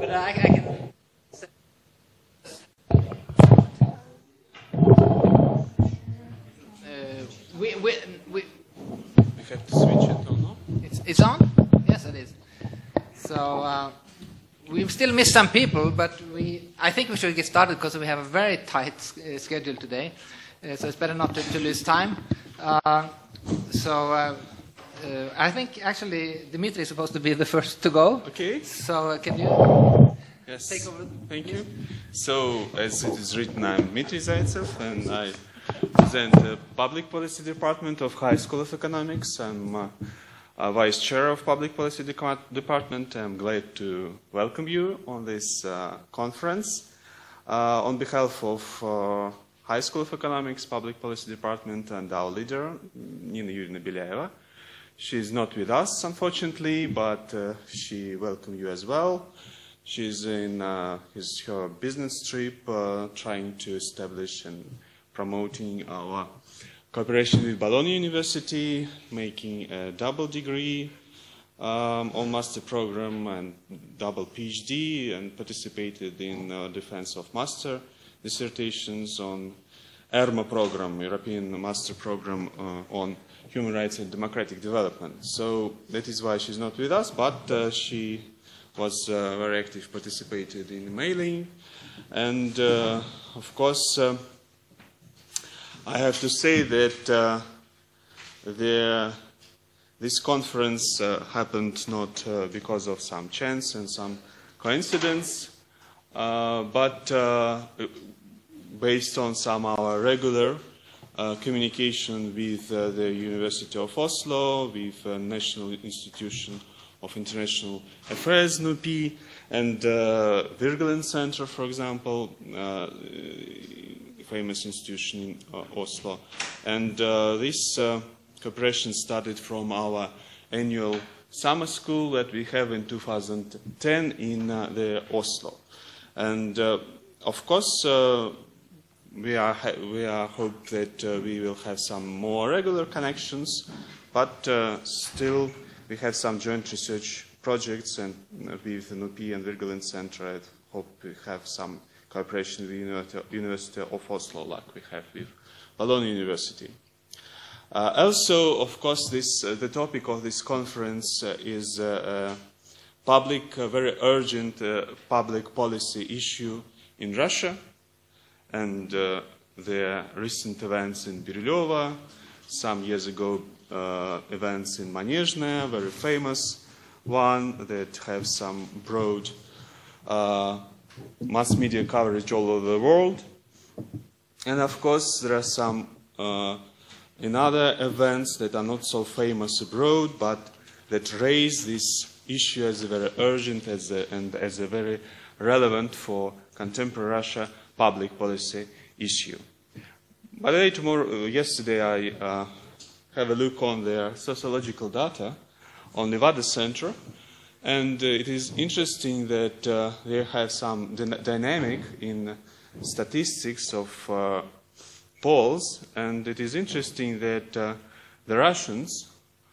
But I can say we have to switch it or no? it's on? Yes, it is. So we still miss some people, but I think we should get started because we have a very tight schedule today. So it's better not to lose time. I think actually Dimitri is supposed to be the first to go. Okay. So can you take over? Thank you. So as it is written, I'm Dmitry Zaitsev, and I present the Public Policy Department of High School of Economics. I'm Vice Chair of Public Policy Department. I'm glad to welcome you on this conference. On behalf of High School of Economics, Public Policy Department, and our leader, Nina Yurina Belyeva. She is not with us, unfortunately, but she welcomes you as well. She's in her business trip, trying to establish and promoting our cooperation with Bologna University, making a double degree on master program and double PhD, and participated in defense of master dissertations on ERMA program, European Master Program on Human Rights and Democratic Development. So that is why she's not with us, but she was very active, participated in mailing. And of course, I have to say that this conference happened not because of some chance and some coincidence, but based on some our regular communication with the University of Oslo, with National Institution of International Affairs, NUPI, and Wergeland Center, for example, famous institution in Oslo. And this cooperation started from our annual summer school that we have in 2010 in the Oslo. And of course, we are hope that we will have some more regular connections, but still we have some joint research projects, and with the NUPI and Wergeland Center, I hope we have some cooperation with the University of Oslo, like we have with Bologna University. Also, of course, the topic of this conference is a very urgent public policy issue in Russia, and the recent events in Birylova, some years ago events in Manezhne, very famous one that have some broad mass media coverage all over the world. And of course there are some in other events that are not so famous abroad, but that raise this issue as a very urgent and as a very relevant for contemporary Russia public policy issue. By the way, yesterday I have a look on their sociological data on Nevada Center, and it is interesting that they have some dynamic in statistics of polls, and it is interesting that the Russians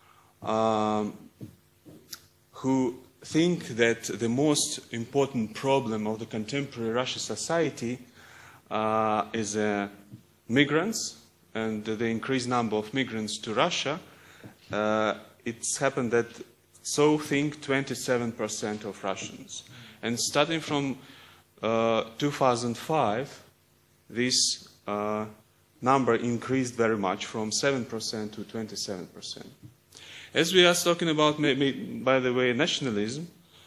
who think that the most important problem of the contemporary Russian society is migrants and the increased number of migrants to Russia. It's happened that so think 27% of Russians. And starting from 2005, this number increased very much, from 7% to 27%. As we are talking about, by the way, nationalism,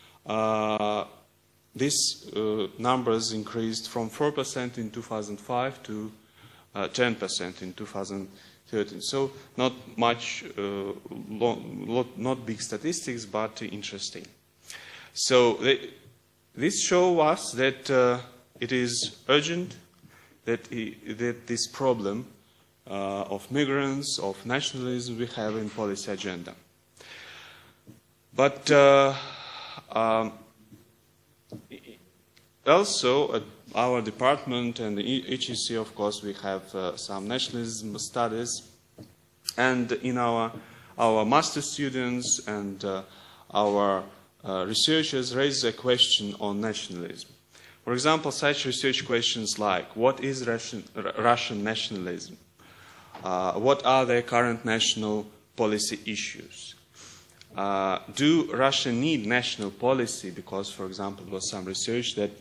these numbers increased from 4% in 2005 to 10% in 2013. So not much, not big statistics, but interesting. So this shows us that it is urgent that this problem of migrants, of nationalism we have in policy agenda. But also at our department and the HEC, of course, we have some nationalism studies, and in our master students and our researchers raise a question on nationalism. For example, such research questions like, what is Russian nationalism? What are their current national policy issues? Do Russia need national policy? Because, for example, there was some research that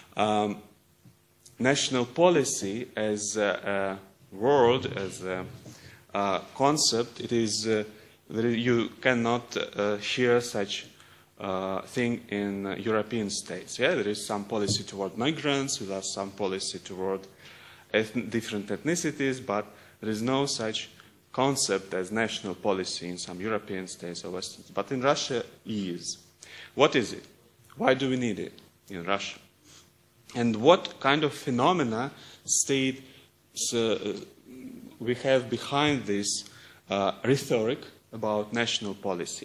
national policy as a word, as a concept, it is you cannot hear such thing in European states. Yeah, there is some policy toward migrants, there is some policy toward different ethnicities, but there is no such concept as national policy in some European states or Western. But in Russia, is. What is it? Why do we need it in Russia? And what kind of phenomena state we have behind this rhetoric about national policy?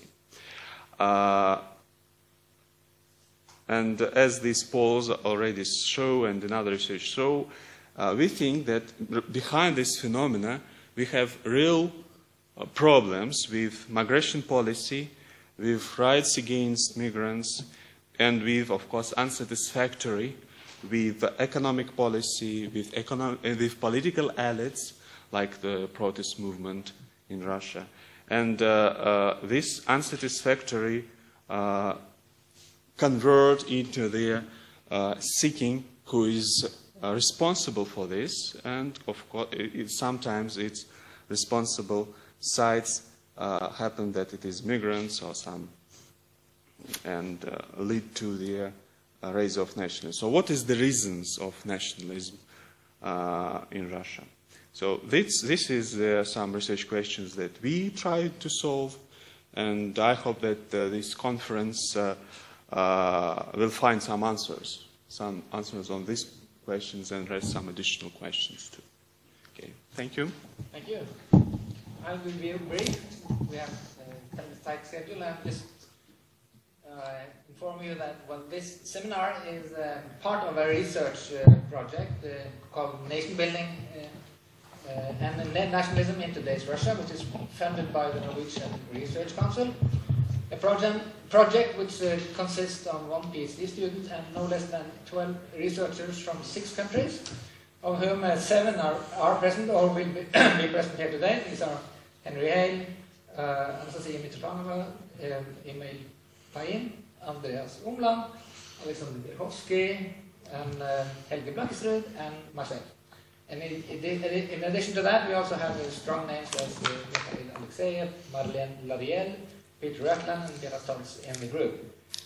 And as these polls already show and another research show, we think that behind this phenomena we have real problems with migration policy, with rights against migrants, and with, of course, unsatisfactory with economic policy, with political elites, like the protest movement in Russia. And this unsatisfactory convert into their seeking who is responsible for this, and of course sometimes it's responsible sides happen that it is migrants or some, and lead to the rise of nationalism. So what is the reasons of nationalism in Russia? So this is some research questions that we tried to solve, and I hope that this conference will find some answers on these questions and raise some additional questions too. Okay, thank you. Thank you. I will be brief. We have a tight schedule, and just inform you that this seminar is part of a research project called Nation Building and Nationalism in Today's Russia, which is funded by the Norwegian Research Council. A project which consists of one PhD student and no less than 12 researchers from 6 countries, of whom 7 are present or will be present here today. These are Henry Hale, Anastasia Mitrofanova, Emil Payin, Andreas Umland, Alexander Berhovsky, and Helge Blankesrud, and myself. And in addition to that, we also have strong names as Mikhail Alexeyev, Marlene Lariel, Peter Röckland, and Gerhard Stoltz in the group.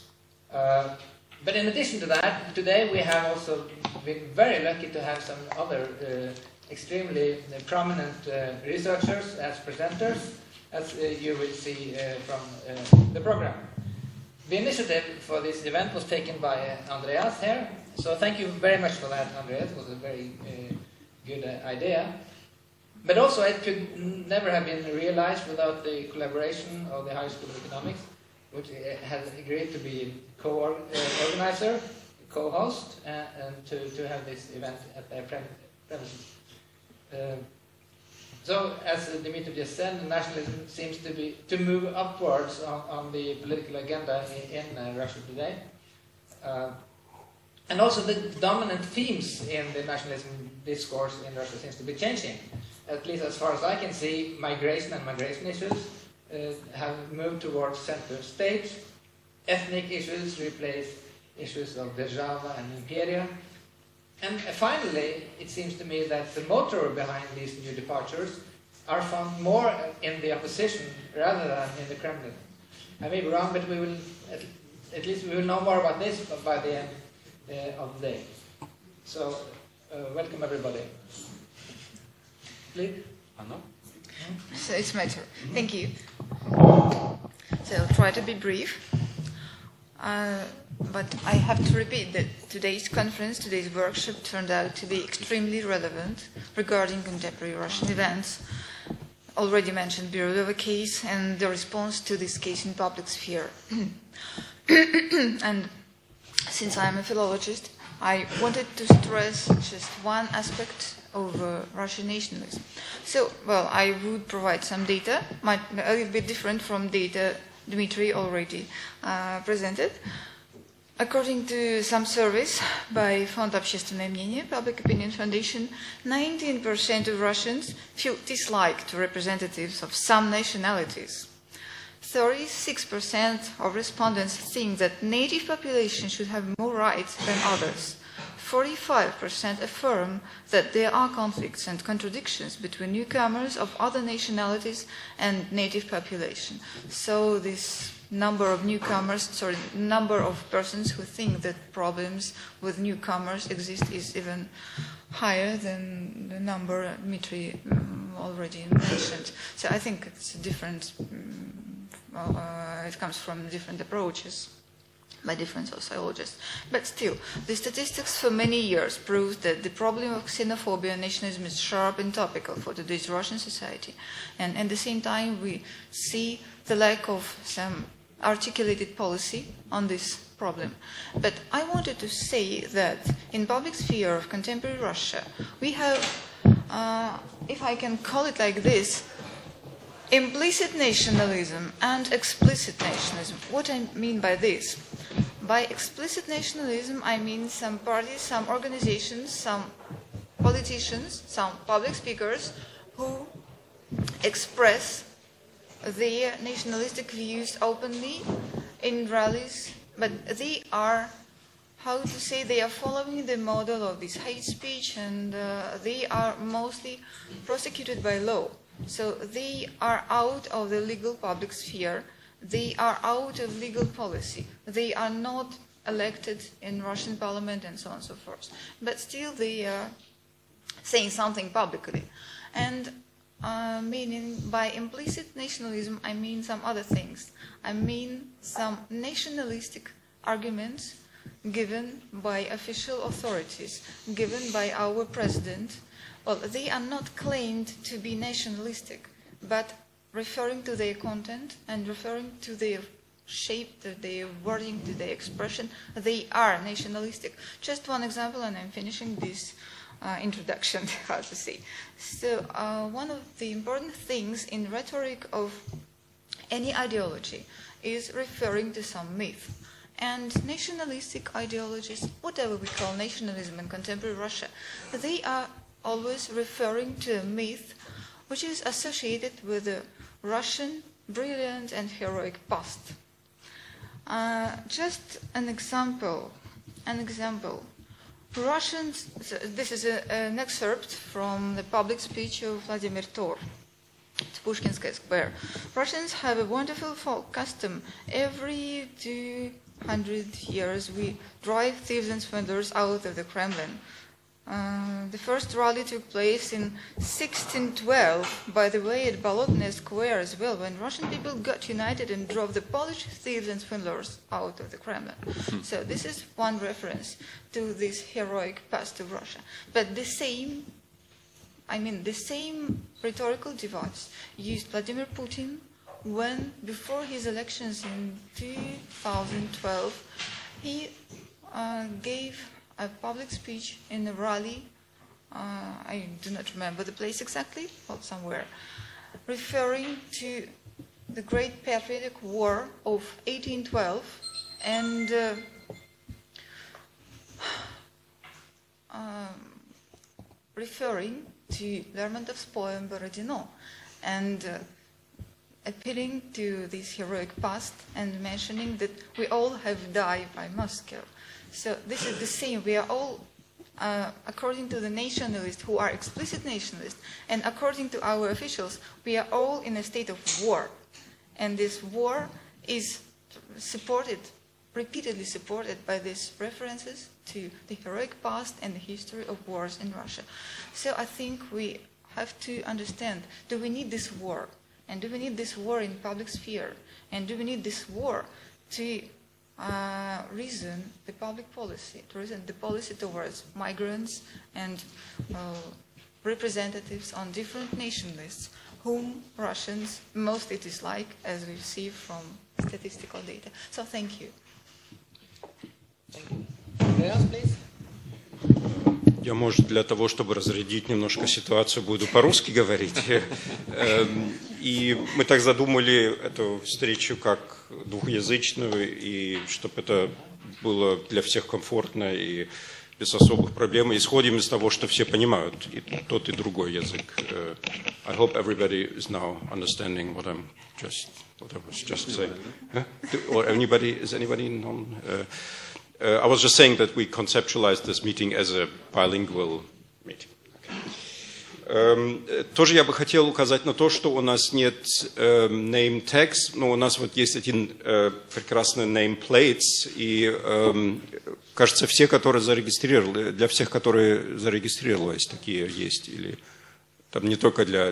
But in addition to that, today we have also been very lucky to have some other extremely prominent researchers as presenters, as you will see from the program. The initiative for this event was taken by Andreas here, so thank you very much for that, Andreas. It was a very good idea. But also it could never have been realized without the collaboration of the High School of Economics, which has agreed to be co-organizer, co-host, and to have this event at their premises. So, as Dimitri just said, nationalism seems to move upwards on the political agenda in Russia today. And also the dominant themes in the nationalism discourse in Russia seems to be changing. At least as far as I can see, migration and migration issues have moved towards center stage. Ethnic issues replace issues of Держава and Imperia. And finally, it seems to me that the motor behind these new departures are found more in the opposition rather than in the Kremlin. I may be wrong, but we will, at least we will know more about this by the end of the day. So, welcome everybody. Please. Anna? So it's my turn. Thank you. So I'll try to be brief. But I have to repeat that today's conference, today's workshop turned out to be extremely relevant regarding contemporary Russian events. Already mentioned Belourova case and the response to this case in public sphere. And since I'm a philologist, I wanted to stress just one aspect of Russian nationalism. So, well, I would provide some data, might be a little bit different from data Dmitry already presented. According to some surveys by Fond Общественное мнение, Public Opinion Foundation, 19% of Russians feel dislike to representatives of some nationalities. 36% of respondents think that native population should have more rights than others. 45% affirm that there are conflicts and contradictions between newcomers of other nationalities and native population. So this number of persons who think that problems with newcomers exist is even higher than the number Dmitry already mentioned. So I think it's different. It comes from different approaches by different sociologists. But still, the statistics for many years proved that the problem of xenophobia and nationalism is sharp and topical for today's Russian society. And at the same time, we see the lack of some articulated policy on this problem. But I wanted to say that in public sphere of contemporary Russia, we have, if I can call it like this, implicit nationalism and explicit nationalism. What I mean by this? By explicit nationalism, I mean some parties, some organizations, some politicians, some public speakers who express their nationalistic views openly in rallies, but they are, how to say, they are following the model of this hate speech, and they are mostly prosecuted by law. So they are out of the legal public sphere. They are out of legal policy. They are not elected in Russian parliament and so on and so forth. But still they are saying something publicly. And meaning by implicit nationalism, I mean some other things. I mean some nationalistic arguments given by official authorities, given by our president. Well, they are not claimed to be nationalistic, but referring to their content and referring to their shape, to their wording, to their expression, they are nationalistic. Just one example, and I'm finishing this introduction, how to say. So one of the important things in rhetoric of any ideology is referring to some myth. And nationalistic ideologies, whatever we call nationalism in contemporary Russia, they are always referring to a myth which is associated with the Russian brilliant and heroic past. Just an example. Russians, this is an excerpt from the public speech of Vladimir Tor at Pushkinskaya Square. Russians have a wonderful folk custom. Every 200 years we drive thieves and swindlers out of the Kremlin. The first rally took place in 1612, by the way, at Bolotnaya Square as well, when Russian people got united and drove the Polish thieves and swindlers out of the Kremlin. So this is one reference to this heroic past of Russia. But the same rhetorical device used Vladimir Putin when, before his elections in 2012, he gave a public speech in a rally, I do not remember the place exactly, but somewhere, referring to the Great Patriotic War of 1812 and referring to Lermontov's poem Borodino, and appealing to this heroic past and mentioning that we all have died by Moscow. So this is the same. We are all, according to the nationalists who are explicit nationalists, and according to our officials, we are all in a state of war. And this war is supported, repeatedly supported by these references to the heroic past and the history of wars in Russia. So I think we have to understand, do we need this war? And do we need this war in public sphere? And do we need this war to reason the public policy, to reason the policy towards migrants and representatives on different nation lists, whom Russians mostly dislike, as we see from statistical data. So thank you. Thank you. Anybody else, please? Я, может, для того, чтобы разрядить немножко ситуацию, буду по-русски говорить. И мы так задумали эту встречу как двухязычную, и чтобы это было для всех комфортно и без особых проблем. Исходим из того, что все понимают и тот, и другой язык. I hope everybody is now understanding what I was just saying. Huh? Or is anybody non? I was just saying that we conceptualized this meeting as a bilingual meeting. Тоже я бы хотел указать на то, что у нас нет name tags, но у нас вот есть один прекрасный name plates, и кажется, все, которые зарегистрировали, для всех, которые зарегистрировались, такие есть, или там не только для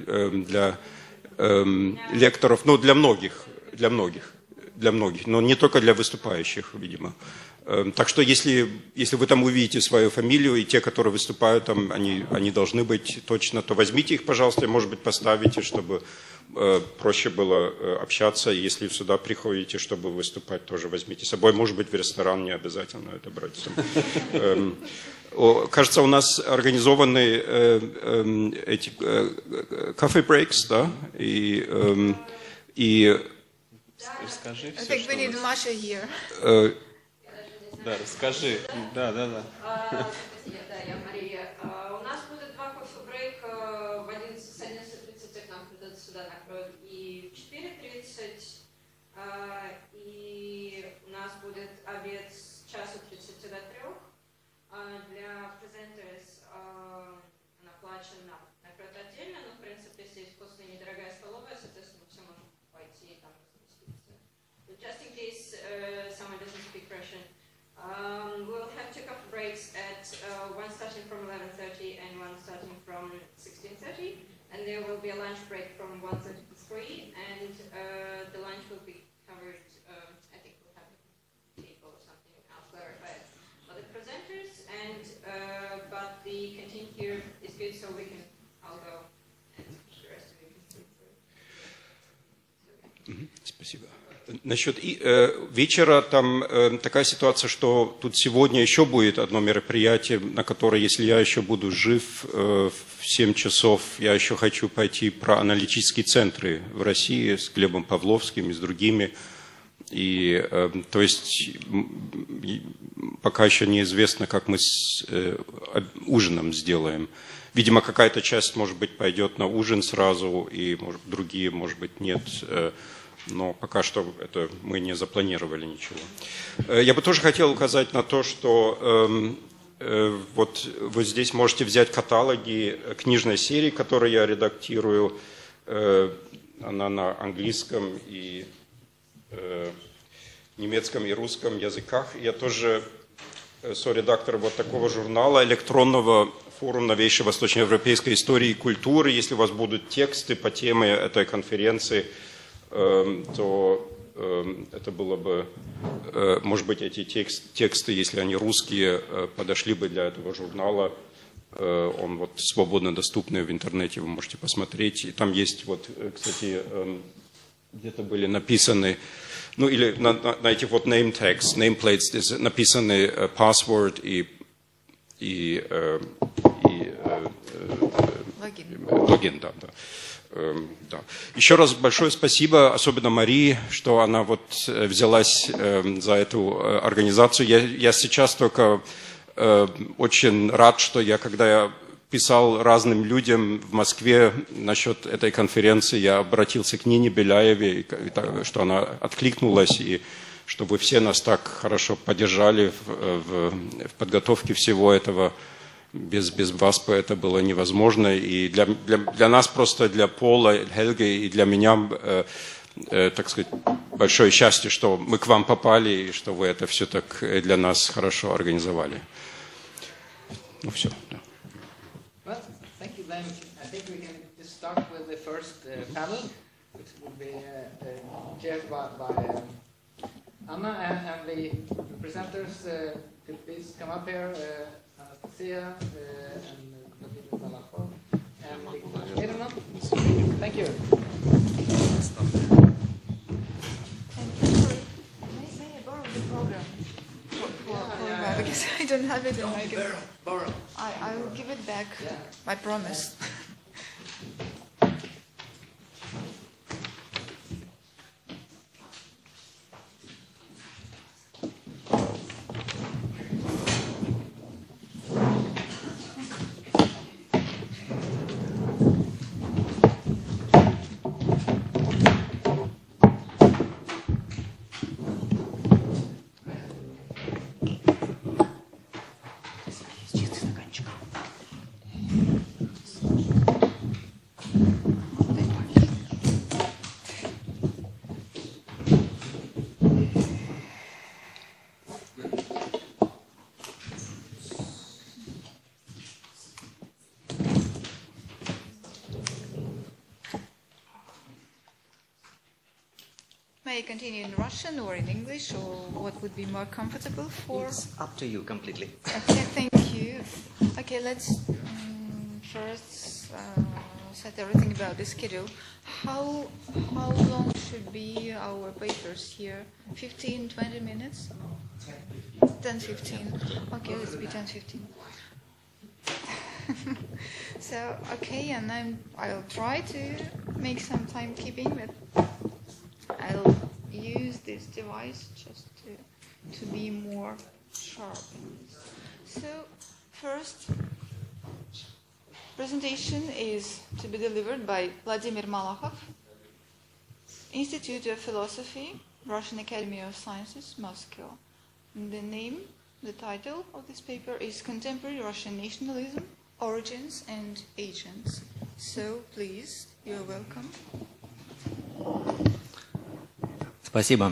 лекторов, но для многих, но не только для выступающих, видимо. Так что если вы там увидите свою фамилию, и те, которые выступают там, они должны быть точно, то возьмите их, пожалуйста, и, может быть, поставите, чтобы проще было общаться. Если сюда приходите, чтобы выступать, тоже возьмите с собой. Может быть, в ресторан не обязательно это брать. Кажется, у нас организованы эти coffee breaks, да, и расскажи I все, think we need что Masha here. Да, расскажи. Да. Спасибо, да, я Мария. У нас будет два кофе-брейк с 11:30 к нам придут сюда накроют, и в 4:30. И у нас будет обед с 1:30 до 3. Для presenters наплачен накроют отдельно, но в принципе здесь вкусная недорогая столовая, соответственно, все можно пойти и там разместиться. Just in case someone doesn't speak Russian. We'll have two coffee breaks at one starting from 11:30 and one starting from 16:30, and there will be a lunch break from 1:30 to 3, and the lunch will be covered. I think we'll have a table or something. I'll clarify it for the presenters, and but the canteen here is good, so I'll go, and the rest of you can sleep through. Спасибо. Насчет вечера там такая ситуация, что тут сегодня еще будет одно мероприятие, на которое, если я еще буду жив в 7 часов, я еще хочу пойти про аналитические центры в России с Глебом Павловским и с другими. И, то есть пока еще неизвестно, как мы с ужином сделаем. Видимо, какая-то часть, может быть, пойдет на ужин сразу, и другие, может быть, нет. Но пока что это мы не запланировали ничего. Я бы тоже хотел указать на то, что вот вы здесь можете взять каталоги книжной серии, которую я редактирую. Она на английском и немецком и русском языках. Я тоже соредактор вот такого журнала электронного форума новейшей восточноевропейской истории и культуры. Если у вас будут тексты по теме этой конференции, то это было бы, может быть, эти тексты, если они русские, подошли бы для этого журнала. Он вот свободно доступный в интернете, вы можете посмотреть. И там есть вот, кстати, где-то были написаны, ну или на этих вот name tags, nameplates написаны password и логин, да. Да. Еще раз большое спасибо, особенно Марии, что она вот взялась за эту организацию. Я сейчас только очень рад, что когда я писал разным людям в Москве насчет этой конференции, я обратился к Нине Беляевой, что она откликнулась, и что вы все нас так хорошо поддержали в подготовке всего этого. Без вас бы это было невозможно. И для нас просто, для Пола, Хельги и для меня, так сказать, большое счастье, что мы к вам попали и что вы это все так для нас хорошо организовали. Ну все. Да. Well, thank you, then. I think we can just start with the first panel, which will be chaired by Anna, and the presenters could please come up here. Anastasia and Vladimir Malachov and Viktor Smirnov. Thank you. May I borrow the program? Because I don't have it in my computer. Borrow. I will give it back. I promise. May I continue in Russian or in English, or what would be more comfortable for? It's up to you completely. Okay, thank you. Okay, let's first set everything about the schedule. How long should be our papers here? 15, 20 minutes? 10, 15. Okay, let's be 10, 15. So, okay, and I'll try to make some timekeeping, but I'll use this device just to be more sharp. So, first, presentation is to be delivered by Vladimir Malakhov, Institute of Philosophy, Russian Academy of Sciences, Moscow. And the title of this paper is Contemporary Russian Nationalism, Origins and Agents. So, please, you're welcome. Спасибо.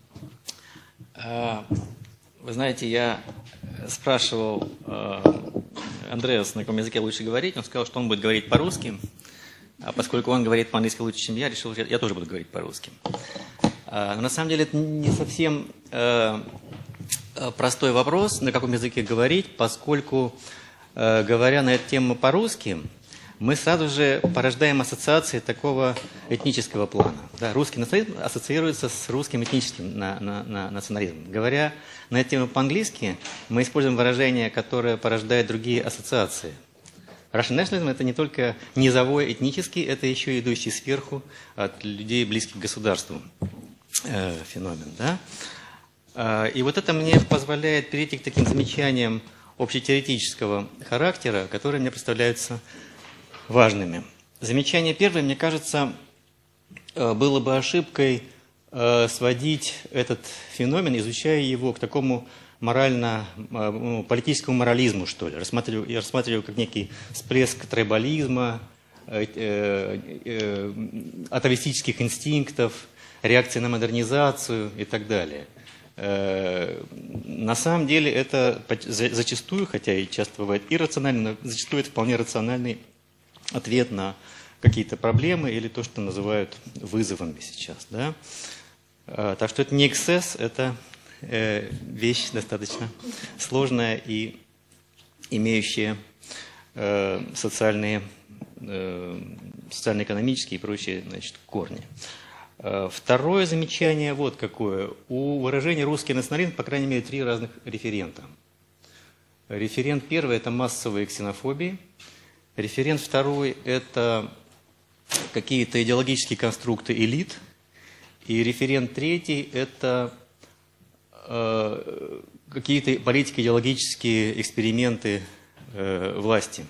Вы знаете, я спрашивал Андреаса, на каком языке лучше говорить. Он сказал, что он будет говорить по-русски. А поскольку он говорит по-английски лучше, чем я, решил, что я тоже буду говорить по-русски. Но на самом деле это не совсем простой вопрос, на каком языке говорить, поскольку, говоря на эту тему по-русски, мы сразу же порождаем ассоциации такого этнического плана. Да, русский национализм ассоциируется с русским этническим национализмом. Говоря на эту тему по-английски, мы используем выражение, которое порождает другие ассоциации. Russian nationalism – это не только низовой этнический, это еще идущий сверху от людей, близких к государству феномен. Да? И вот это мне позволяет перейти к таким замечаниям общетеоретического характера, которые мне представляются важными. Замечание первое, мне кажется, было бы ошибкой сводить этот феномен, изучая его к такому политическому морализму, что ли. Я рассматриваю как некий всплеск трайбализма, атовистических инстинктов, реакции на модернизацию и так далее. На самом деле это зачастую, хотя и часто бывает иррационально, но зачастую это вполне рациональный ответ на какие-то проблемы или то, что называют вызовами сейчас. Да? Так что это не эксцесс, это вещь достаточно сложная и имеющая социально-экономические и прочие, значит, корни. Второе замечание вот какое. У выражения «русский национализм» по крайней мере 3 разных референта. Референт первый – это массовые ксенофобии. Референт второй – это какие-то идеологические конструкты элит. И референт третий – это какие-то политико-идеологические эксперименты власти.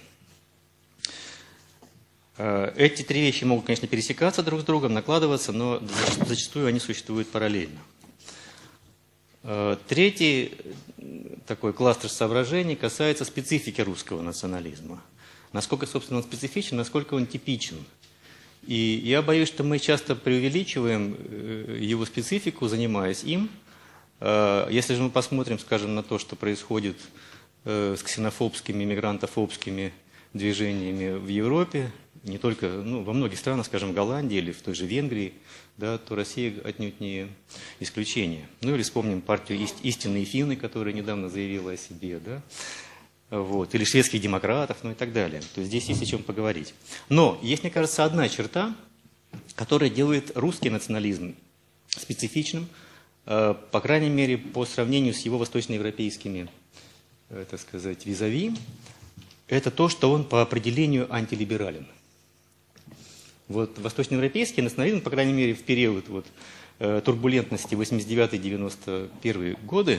Эти 3 вещи могут, конечно, пересекаться друг с другом, накладываться, но зачастую они существуют параллельно. Третий такой кластер соображений касается специфики русского национализма. Насколько, собственно, он специфичен, насколько он типичен. И я боюсь, что мы часто преувеличиваем его специфику, занимаясь им. Если же мы посмотрим, скажем, на то, что происходит с ксенофобскими, мигрантофобскими движениями в Европе, не только, во многих странах, скажем, в Голландии или в той же Венгрии, да, то Россия отнюдь не исключение. Или вспомним партию «Истинные финны», которая недавно заявила о себе, да, вот, или шведских демократов, и так далее. То есть здесь есть о чем поговорить. Но есть, мне кажется, одна черта, которая делает русский национализм специфичным, по крайней мере, по сравнению с его восточноевропейскими, так сказать, визави, это то, что он по определению антилиберален. Вот восточноевропейский национализм, по крайней мере, в период турбулентности 89-91 годы,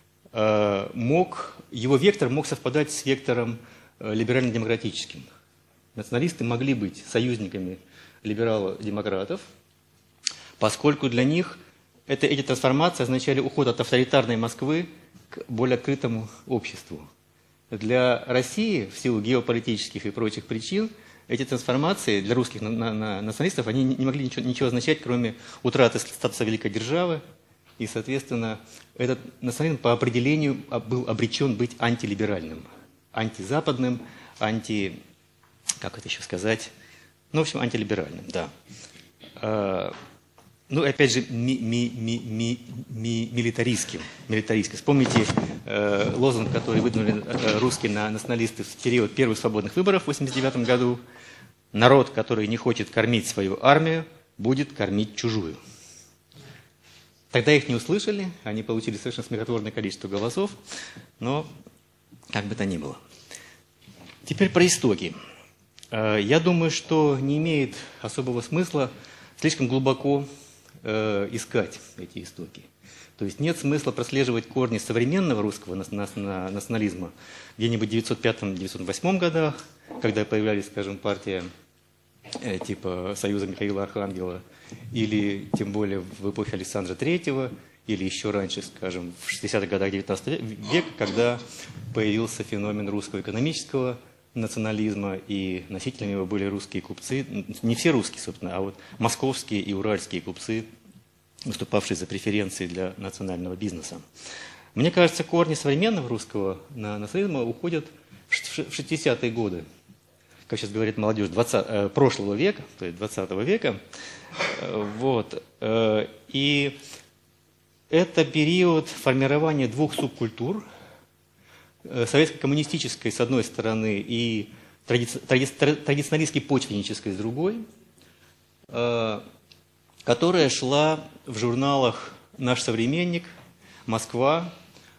его вектор мог совпадать с вектором либерально-демократическим. Националисты могли быть союзниками либерал-демократов, поскольку для них эти трансформации означали уход от авторитарной Москвы к более открытому обществу. Для России, в силу геополитических и прочих причин, эти трансформации для русских националистов они не могли ничего означать, кроме утраты статуса великой державы и, соответственно, этот национализм по определению был обречен быть антилиберальным, антизападным, как это еще сказать, ну, в общем, антилиберальным, да. Ну, опять же, милитаристским. Вспомните лозунг, который выдвинули русские националисты в период первых свободных выборов в 1989 году. Народ, который не хочет кормить свою армию, будет кормить чужую. Тогда их не услышали, они получили совершенно смехотворное количество голосов, но как бы то ни было. Теперь про истоки. Я думаю, что не имеет особого смысла слишком глубоко искать эти истоки. То есть нет смысла прослеживать корни современного русского национализма где-нибудь в 1905-1908 годах, когда появлялись, скажем, партия типа Союза Михаила Архангела, или тем более в эпохе Александра III, или еще раньше, скажем, в 60-х годах XIX века, когда появился феномен русского экономического национализма, и носителями его были русские купцы, не все русские, собственно, а вот московские и уральские купцы, выступавшие за преференции для национального бизнеса. Мне кажется, корни современного русского национализма уходят в 60-е годы, как сейчас говорит молодежь, прошлого века, то есть 20 века. Вот. И это период формирования двух субкультур, советско-коммунистической с одной стороны и традиционалистской почвеннической с другой, которая шла в журналах «Наш современник», «Москва»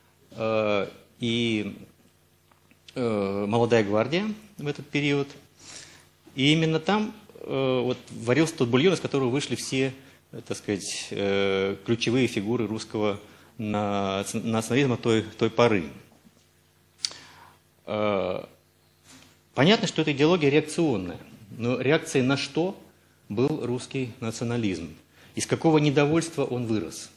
и «Молодая гвардия» в этот период. И именно там вот варился тот бульон, из которого вышли все, так сказать, ключевые фигуры русского национализма той поры. Понятно, что эта идеология реакционная, но реакцией на что был русский национализм? Из какого недовольства он вырос?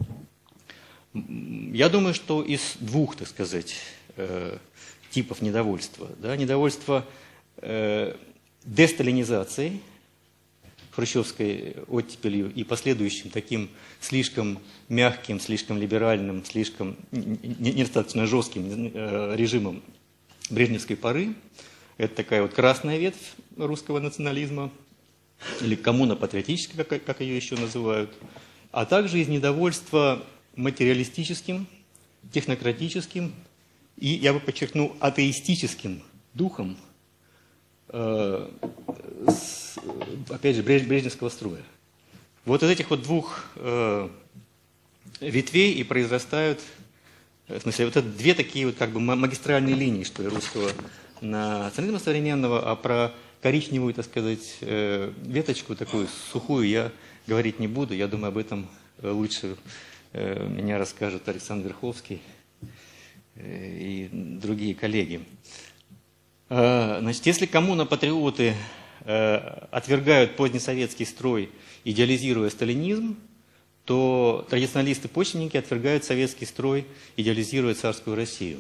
Я думаю, что из двух, так сказать, типов недовольства. Да? Недовольство десталинизацией, хрущевской оттепелью и последующим таким слишком мягким, слишком либеральным, слишком недостаточно жестким режимом брежневской поры. Это такая вот красная ветвь русского национализма, или коммуно-патриотическая, как ее еще называют, а также из недовольства материалистическим, технократическим и, я бы подчеркнул, атеистическим духом, опять же, брежневского строя. Вот из этих вот двух ветвей и произрастают, в смысле, вот это две такие вот как бы магистральные линии, что ли, русского национализма современного, а про коричневую, так сказать, веточку такую сухую я говорить не буду. Я думаю, об этом лучше меня расскажут Александр Верховский и другие коллеги. Значит, если коммуно-патриоты отвергают позднесоветский строй, идеализируя сталинизм, то традиционалисты-почвенники отвергают советский строй, идеализируя царскую Россию.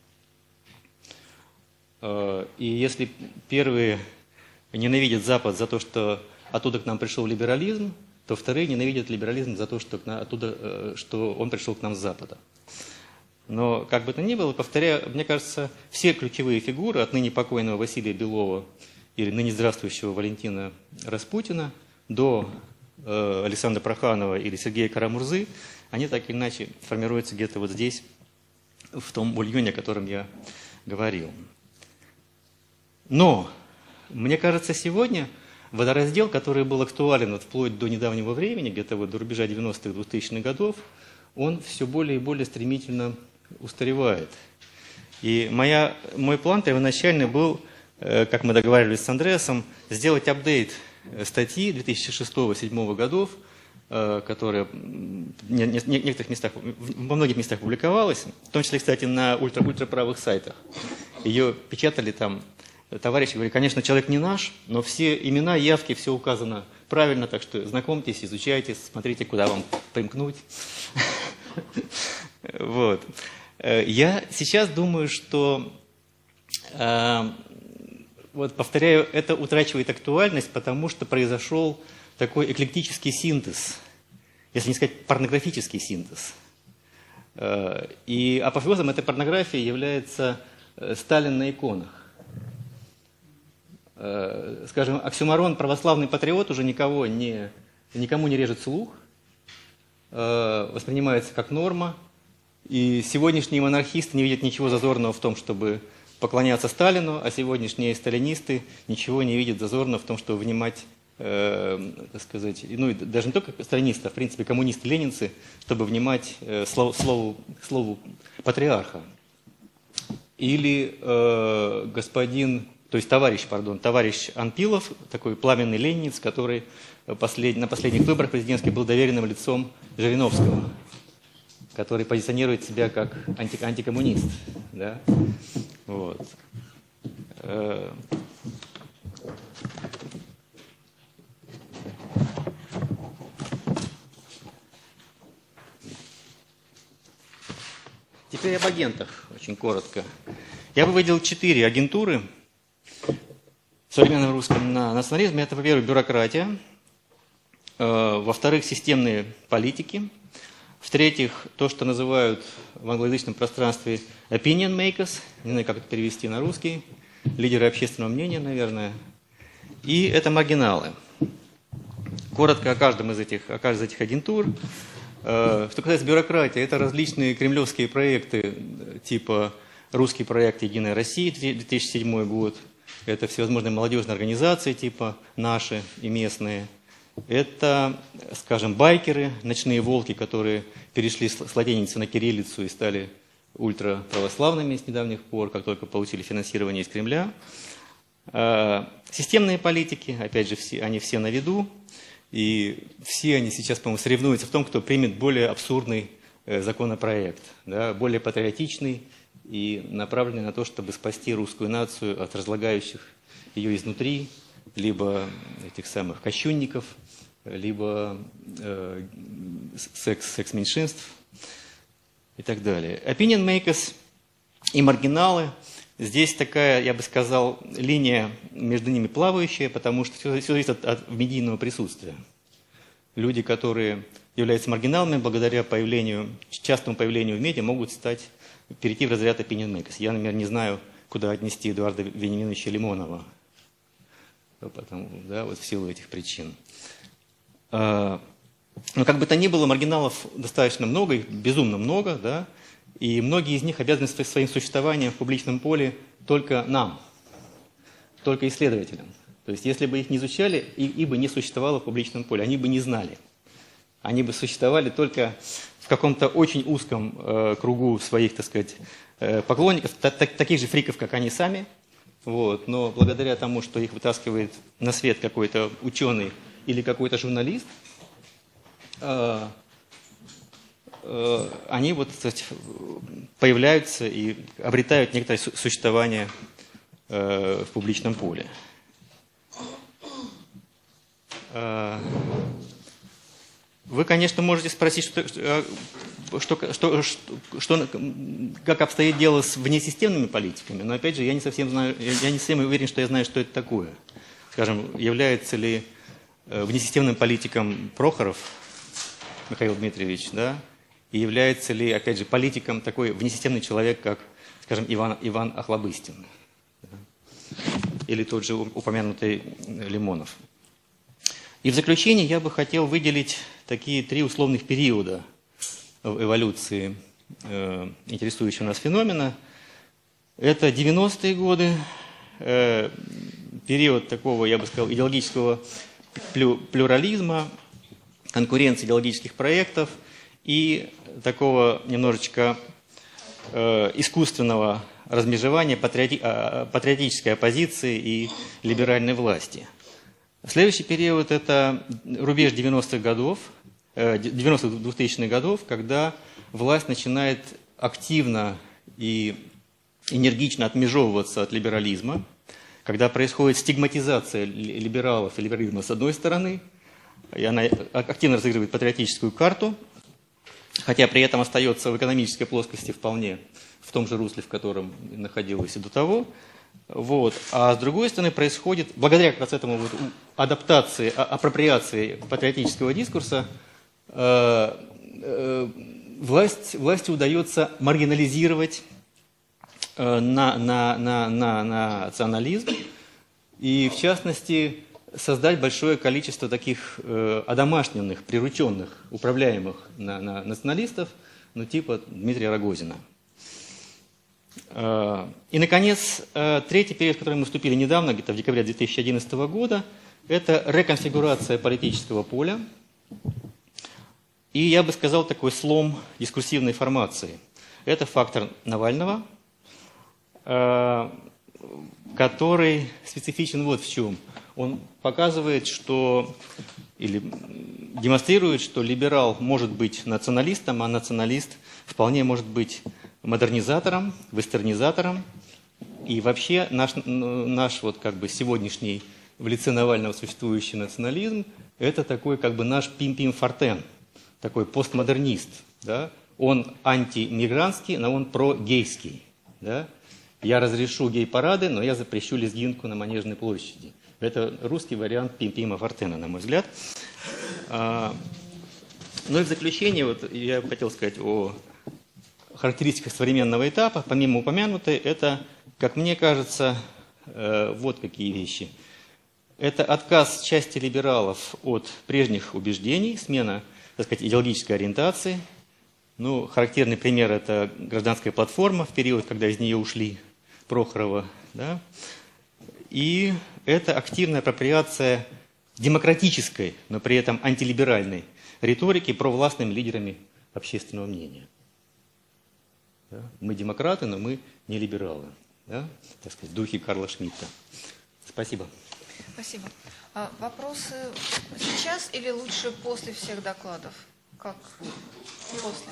И если первые ненавидят Запад за то, что оттуда к нам пришел либерализм, то вторые ненавидят либерализм за то, что он пришел к нам с Запада. Но как бы то ни было, повторяю, мне кажется, все ключевые фигуры, от ныне покойного Василия Белова или ныне здравствующего Валентина Распутина до Александра Проханова или Сергея Карамурзы, они так или иначе формируются где-то вот здесь, в том бульоне, о котором я говорил. Но, мне кажется, сегодня водораздел, который был актуален вот вплоть до недавнего времени, где-то вот до рубежа 90-х, 2000-х годов, он все более и более стремительно устаревает. И мой план первоначальный был, как мы договаривались с Андреасом, сделать апдейт статьи 2006-2007 годов, которая во многих местах публиковалась, в том числе, кстати, на ультраправых сайтах. Ее печатали там товарищи, говорили, конечно, человек не наш, но все имена, явки, все указано правильно, так что знакомьтесь, изучайте, смотрите, куда вам примкнуть. Вот. Я сейчас думаю, что, вот повторяю, это утрачивает актуальность, потому что произошел такой эклектический синтез если не сказать порнографический синтез. И апофеозом этой порнографии является Сталин на иконах. Скажем, оксюморон «православный патриот» уже никому не режет слух, воспринимается как норма, и сегодняшние монархисты не видят ничего зазорного в том, чтобы поклоняться Сталину, а сегодняшние сталинисты ничего не видят зазорного в том, чтобы внимать, так сказать, ну, даже не только сталинисты, а в принципе коммунисты, ленинцы, чтобы внимать слову патриарха. Или товарищ Анпилов, такой пламенный ленинец, который на последних выборах президентских был доверенным лицом Жириновского, который позиционирует себя как антикоммунист. Да? Вот. Теперь об агентах, очень коротко. Я бы выделил 4 агентуры в современном русском национализме. Это, во-первых, бюрократия, во-вторых, системные политики, в-третьих, то, что называют в англоязычном пространстве opinion makers, не знаю, как это перевести на русский, лидеры общественного мнения, наверное, и это маргиналы. Коротко о каждой из этих агентур. Что касается бюрократии, это различные кремлевские проекты, типа русский проект «Единая Россия» 2007 год, это всевозможные молодежные организации, типа наши и местные. Это, скажем, байкеры, ночные волки, которые перешли с латиницы на кириллицу и стали ультраправославными с недавних пор, как только получили финансирование из Кремля. Системные политики, опять же, они все на виду, и все они сейчас, по-моему, соревнуются в том, кто примет более абсурдный законопроект, да, более патриотичный и направленный на то, чтобы спасти русскую нацию от разлагающих ее изнутри, либо этих самых кощунников, либо секс-меньшинств и так далее. Opinion makers и маргиналы. Здесь такая, я бы сказал, линия между ними плавающая, потому что все зависит от медийного присутствия. Люди, которые являются маргиналами, благодаря частому появлению в медиа, могут перейти в разряд opinion makers. Я, например, не знаю, куда отнести Эдуарда Вениаминовича Лимонова, в силу этих причин. Но как бы то ни было, маргиналов достаточно много, их безумно много, да, и многие из них обязаны своим существованием в публичном поле только нам, только исследователям. То есть если бы их не изучали, их бы не существовало в публичном поле, они бы не знали. Они бы существовали только в каком-то очень узком кругу своих, так сказать, поклонников, таких же фриков, как они сами. Вот. Но благодаря тому, что их вытаскивает на свет какой-то ученый или какой-то журналист, они кстати, появляются и обретают некоторое существование в публичном поле. Вы, конечно, можете спросить, как обстоит дело с внесистемными политиками, но опять же, я не совсем уверен, что я знаю, что это такое. Скажем, является ли внесистемным политиком Прохоров Михаил Дмитриевич, да? И является ли, опять же, политиком такой внесистемный человек, как, скажем, Иван Охлобыстин, да? Или тот же упомянутый Лимонов. И в заключение я бы хотел выделить такие 3 условных периода в эволюции интересующего нас феномена. Это 90-е годы, период такого, я бы сказал, идеологического плюрализма, конкуренции идеологических проектов и такого немножечко искусственного размежевания патриотической оппозиции и либеральной власти. Следующий период – это рубеж 90-х годов, 90-2000-х годов, когда власть начинает активно и энергично отмежевываться от либерализма, когда происходит стигматизация либералов и либерализма с одной стороны, и она активно разыгрывает патриотическую карту, хотя при этом остается в экономической плоскости вполне в том же русле, в котором находилась и до того. Вот. А с другой стороны происходит, благодаря как раз этому адаптации, апроприации патриотического дискурса, власти удается маргинализировать национализм и, в частности, создать большое количество таких одомашненных, прирученных, управляемых националистов, ну, типа Дмитрия Рогозина. И, наконец, третий период, в который мы вступили недавно, где-то в декабре 2011 года, это реконфигурация политического поля. И я бы сказал, такой слом дискурсивной формации. Это фактор Навального, который специфичен вот в чем. Он показывает, что, или демонстрирует, что либерал может быть националистом, а националист вполне может быть модернизатором, вестернизатором. И вообще наш вот как бы сегодняшний в лице Навального существующий национализм – это такой как бы наш Пим-Пим Фортен, такой постмодернист. Да? Он антимигрантский, но он прогейский. Да? Я разрешу гей-парады, но я запрещу лезгинку на Манежной площади. Это русский вариант Пим-Пима Фортена, на мой взгляд. Ну и в заключение вот я хотел сказать о характеристиках современного этапа. Помимо упомянутой, это, как мне кажется, вот какие вещи. Это отказ части либералов от прежних убеждений, смена, так сказать, идеологической ориентации. Ну, характерный пример – это гражданская платформа в период, когда из нее ушли Прохорова. Да? И это активная апроприация демократической, но при этом антилиберальной риторики провластными лидерами общественного мнения. Да? Мы демократы, но мы не либералы. Да? Так сказать, в духе Карла Шмидта. Спасибо. Спасибо. Вопросы сейчас или лучше после всех докладов? Как? После.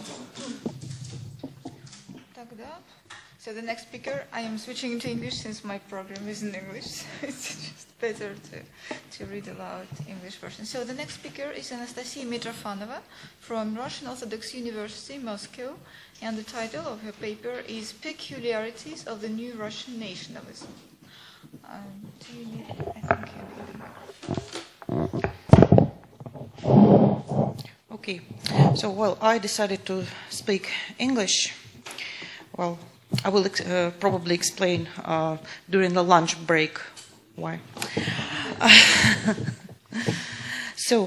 Тогда. So the next speaker, I am switching into English since my program is in English. It's just better to read aloud English version. So the next speaker is Anastasia Mitrofanova from Russian Orthodox University, Moscow, and the title of her paper is Peculiarities of the New Russian Nationalism. Do you need, I think you need. Okay, so well, I decided to speak English. Well, I will probably explain during the lunch break why. So,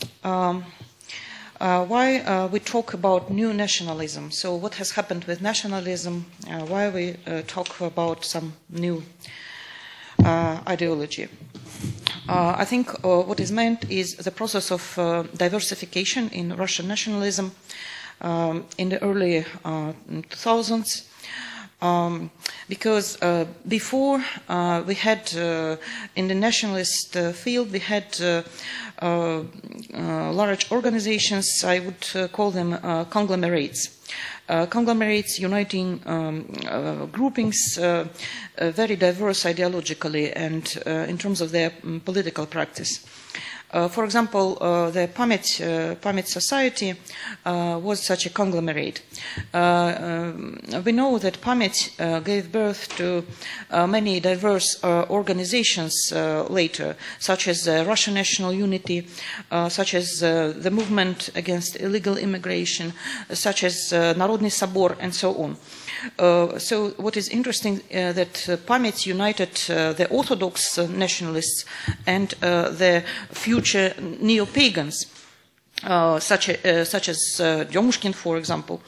why we talk about new nationalism? So, what has happened with nationalism? Why we talk about some new ideology? I think what is meant is the process of diversification in Russian nationalism in the early 2000s. Because before we had in the nationalist field we had large organizations, I would call them conglomerates. Conglomerates uniting groupings very diverse ideologically and in terms of their political practice. For example, the Pamet Society was such a conglomerate. We know that Pamet gave birth to many diverse organizations later, such as Russian National Unity, such as the movement against illegal immigration, such as Narodny Sabor, and so on. So what is interesting that Pamet united the Orthodox nationalists and the future neo-pagans, such as Dyomushkin, for example.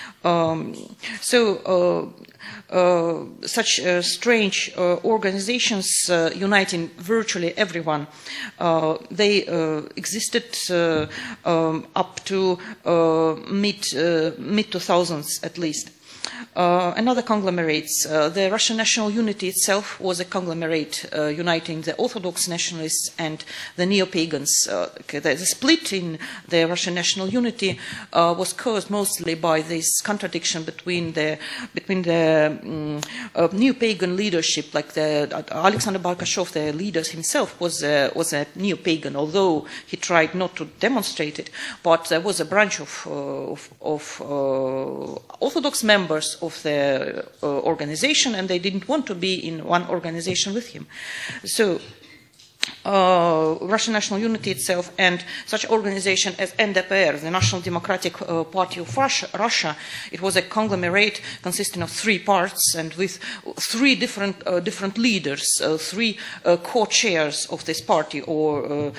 Such strange organizations uniting virtually everyone, they existed up to mid-2000s at least. Another conglomerates, the Russian National Unity itself was a conglomerate uniting the Orthodox nationalists and the neo-pagans. The split in the Russian National Unity was caused mostly by this contradiction between the neo-pagan leadership, like Alexander Barkashov, the leader himself, was a neo-pagan, although he tried not to demonstrate it. But there was a branch of Orthodox members of the organization, and they didn't want to be in one organization with him. So Russian National Unity itself and such organization as NDPR, the National Democratic Party of Russia. It was a conglomerate consisting of three parts and with three different leaders, three co-chairs of this party, or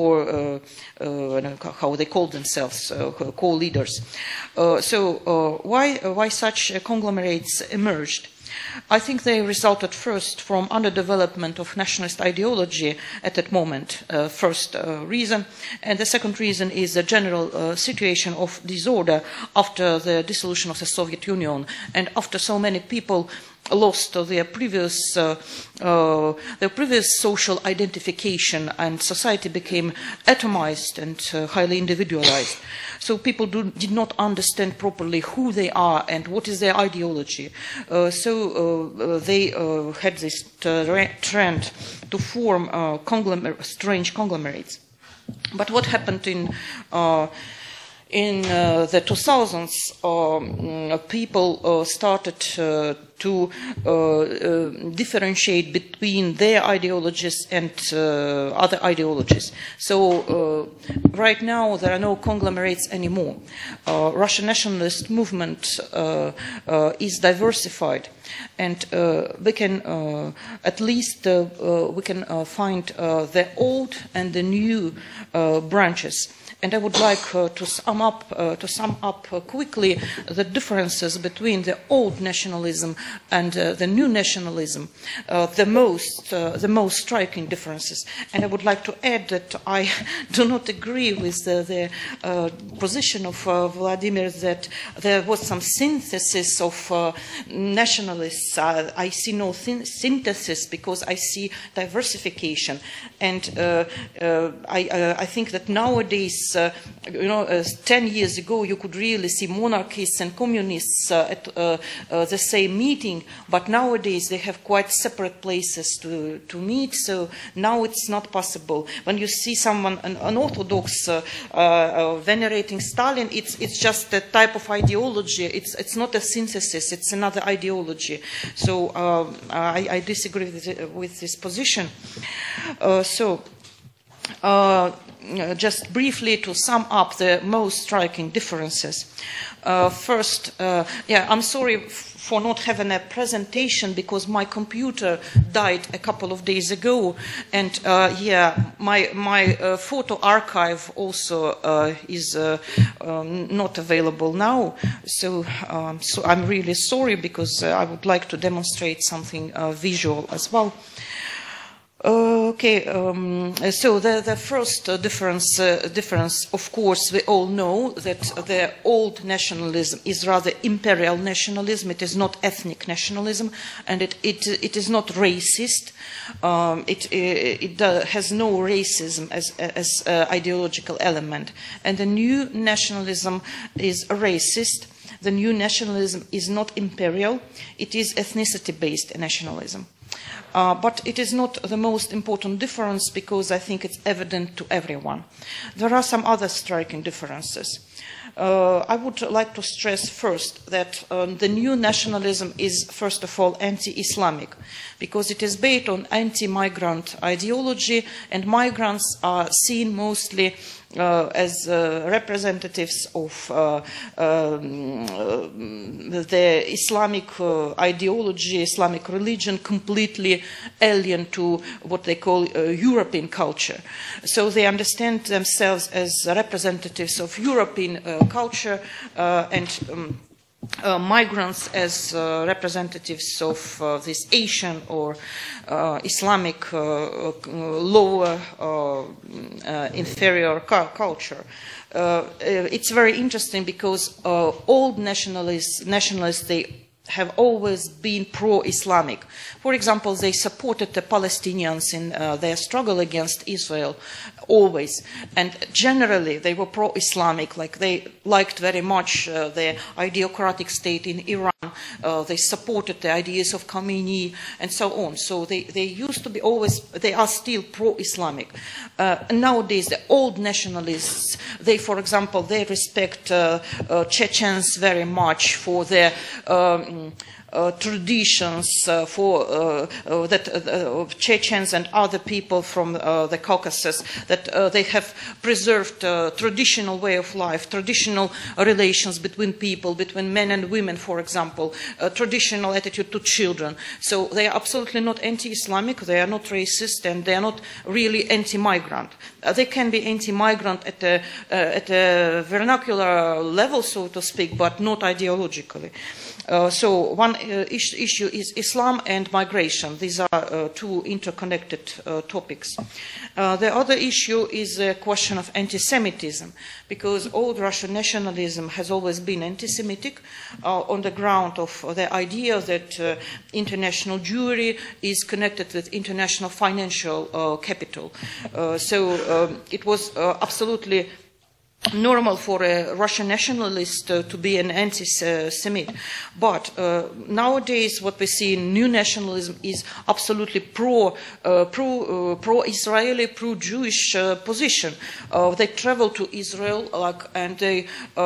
how they call themselves, co-leaders. So why such conglomerates emerged? I think they resulted first from underdevelopment of nationalist ideology at that moment, first reason. And the second reason is the general situation of disorder after the dissolution of the Soviet Union and after so many people lost their previous social identification and society became atomized and highly individualized. So people did not understand properly who they are and what is their ideology. So they had this trend to form strange conglomerates. But what happened in the 2000s, people started to differentiate between their ideologies and other ideologies. So right now there are no conglomerates anymore. Russian nationalist movement is diversified, and we can at least we can find the old and the new branches. And I would like to sum up quickly the differences between the old nationalism and the new nationalism, the most striking differences. And I would like to add that I do not agree with the position of Vladimir that there was some synthesis of nationalists. I see no synthesis because I see diversification. And I think that nowadays, 10 years ago, you could really see monarchists and communists at the same meeting, but nowadays they have quite separate places to meet, so now it's not possible. When you see someone, an Orthodox, venerating Stalin, it's just a type of ideology. It's not a synthesis, it's another ideology. So I disagree with this position. Just briefly to sum up the most striking differences. First, I'm sorry for not having a presentation because my computer died a couple of days ago, and my photo archive also is not available now. So I'm really sorry because I would like to demonstrate something visual as well. So the first difference, of course, we all know that the old nationalism is rather imperial nationalism. It is not ethnic nationalism, and it is not racist. It has no racism as ideological element. And the new nationalism is racist. The new nationalism is not imperial. It is ethnicity-based nationalism. But it is not the most important difference because I think it's evident to everyone. There are some other striking differences. I would like to stress first that the new nationalism is, first of all, anti-Islamic, because it is based on anti-migrant ideology, and migrants are seen mostly as representatives of the Islamic ideology, Islamic religion, completely alien to what they call European culture. So they understand themselves as representatives of European culture and migrants as representatives of this Asian or Islamic lower inferior culture. It's very interesting because old nationalists, they have always been pro-Islamic. For example, they supported the Palestinians in their struggle against Israel, always. And generally, they were pro-Islamic, like they liked very much the ideocratic state in Iran. They supported the ideas of Khomeini and so on. So they used to be always, they are still pro-Islamic. Nowadays, the old nationalists, they, for example, they respect Chechens very much for their traditions for that Chechens and other people from the Caucasus, that they have preserved traditional way of life, traditional relations between people, between men and women, for example, traditional attitude to children. So they are absolutely not anti-Islamic, they are not racist, and they are not really anti-migrant. They can be anti-migrant at a vernacular level, so to speak, but not ideologically. So one issue is Islam and migration. These are two interconnected topics. The other issue is the question of anti-Semitism, because old Russian nationalism has always been anti-Semitic on the ground of the idea that international Jewry is connected with international financial capital. So it was absolutely normal for a Russian nationalist to be an anti-Semite. But nowadays what we see in new nationalism is absolutely pro-Israeli, pro-Jewish position. They travel to Israel and they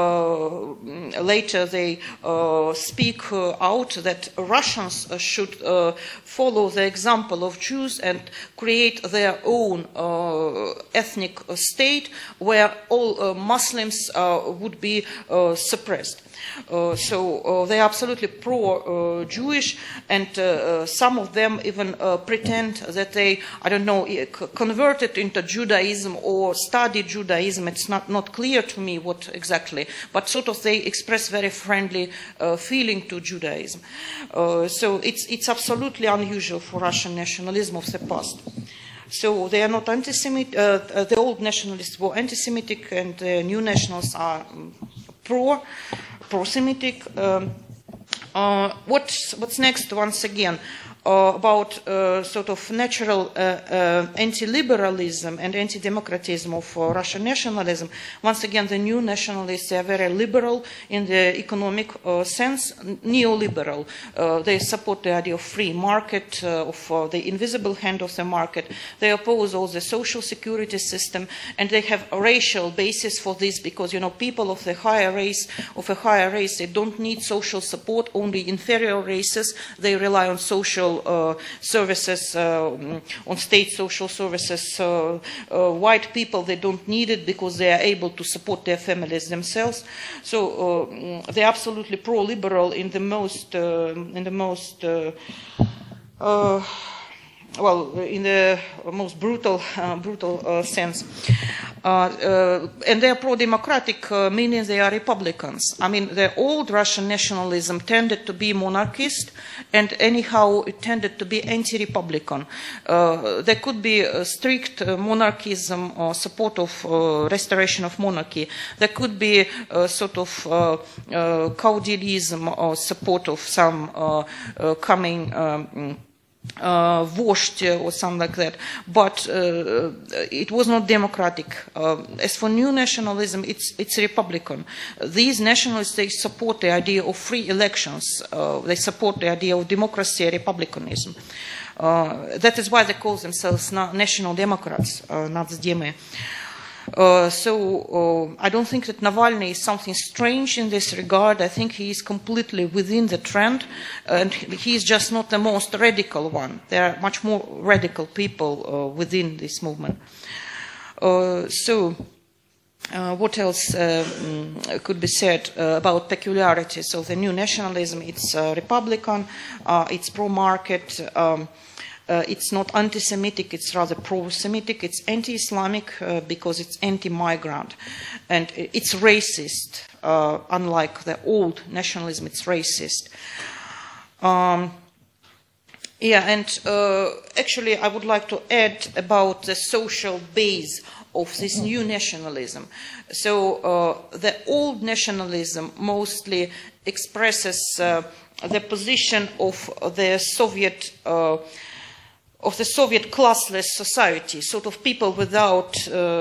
later they speak out that Russians should follow the example of Jews and create their own ethnic state where all Muslims would be suppressed. So they are absolutely pro-Jewish, and some of them even pretend that they, I don't know, converted into Judaism or studied Judaism. It's not clear to me what exactly, but sort of they express very friendly feeling to Judaism. So it's absolutely unusual for Russian nationalism of the past. So they are not anti-Semitic. The old nationalists were anti-Semitic, and the new nationalists are pro-Semitic. What's next? Once again, about sort of natural anti-liberalism and anti-democratism of Russian nationalism. Once again, the new nationalists are very liberal in the economic sense, neoliberal. They support the idea of free market, of the invisible hand of the market. They oppose all the social security system, and they have a racial basis for this because, you know, people of the higher race, they don't need social support. Only inferior races, they rely on social services, on state social services. White people, they don't need it because they are able to support their families themselves. So they're absolutely pro-liberal in the most, brutal sense. And they are pro-democratic, meaning they are Republicans. I mean, the old Russian nationalism tended to be monarchist, and anyhow it tended to be anti-Republican. There could be a strict monarchism or support of restoration of monarchy. There could be a sort of caudillism or support of some coming vozhd or something like that, but it was not democratic. As for new nationalism, it's Republican. These nationalists, they support the idea of free elections. They support the idea of democracy and republicanism. That is why they call themselves national democrats, Natsdemy. So I don't think that Navalny is something strange in this regard. I think he is completely within the trend, and he is just not the most radical one. There are much more radical people within this movement. What else could be said about peculiarities of the new nationalism? It's Republican, it's pro-market, it's not anti-Semitic, it's rather pro-Semitic, it's anti-Islamic because it's anti-migrant, and it's racist, unlike the old nationalism, it's racist. Actually I would like to add about the social base of this new nationalism. So the old nationalism mostly expresses the position of the Soviet classless society, sort of people without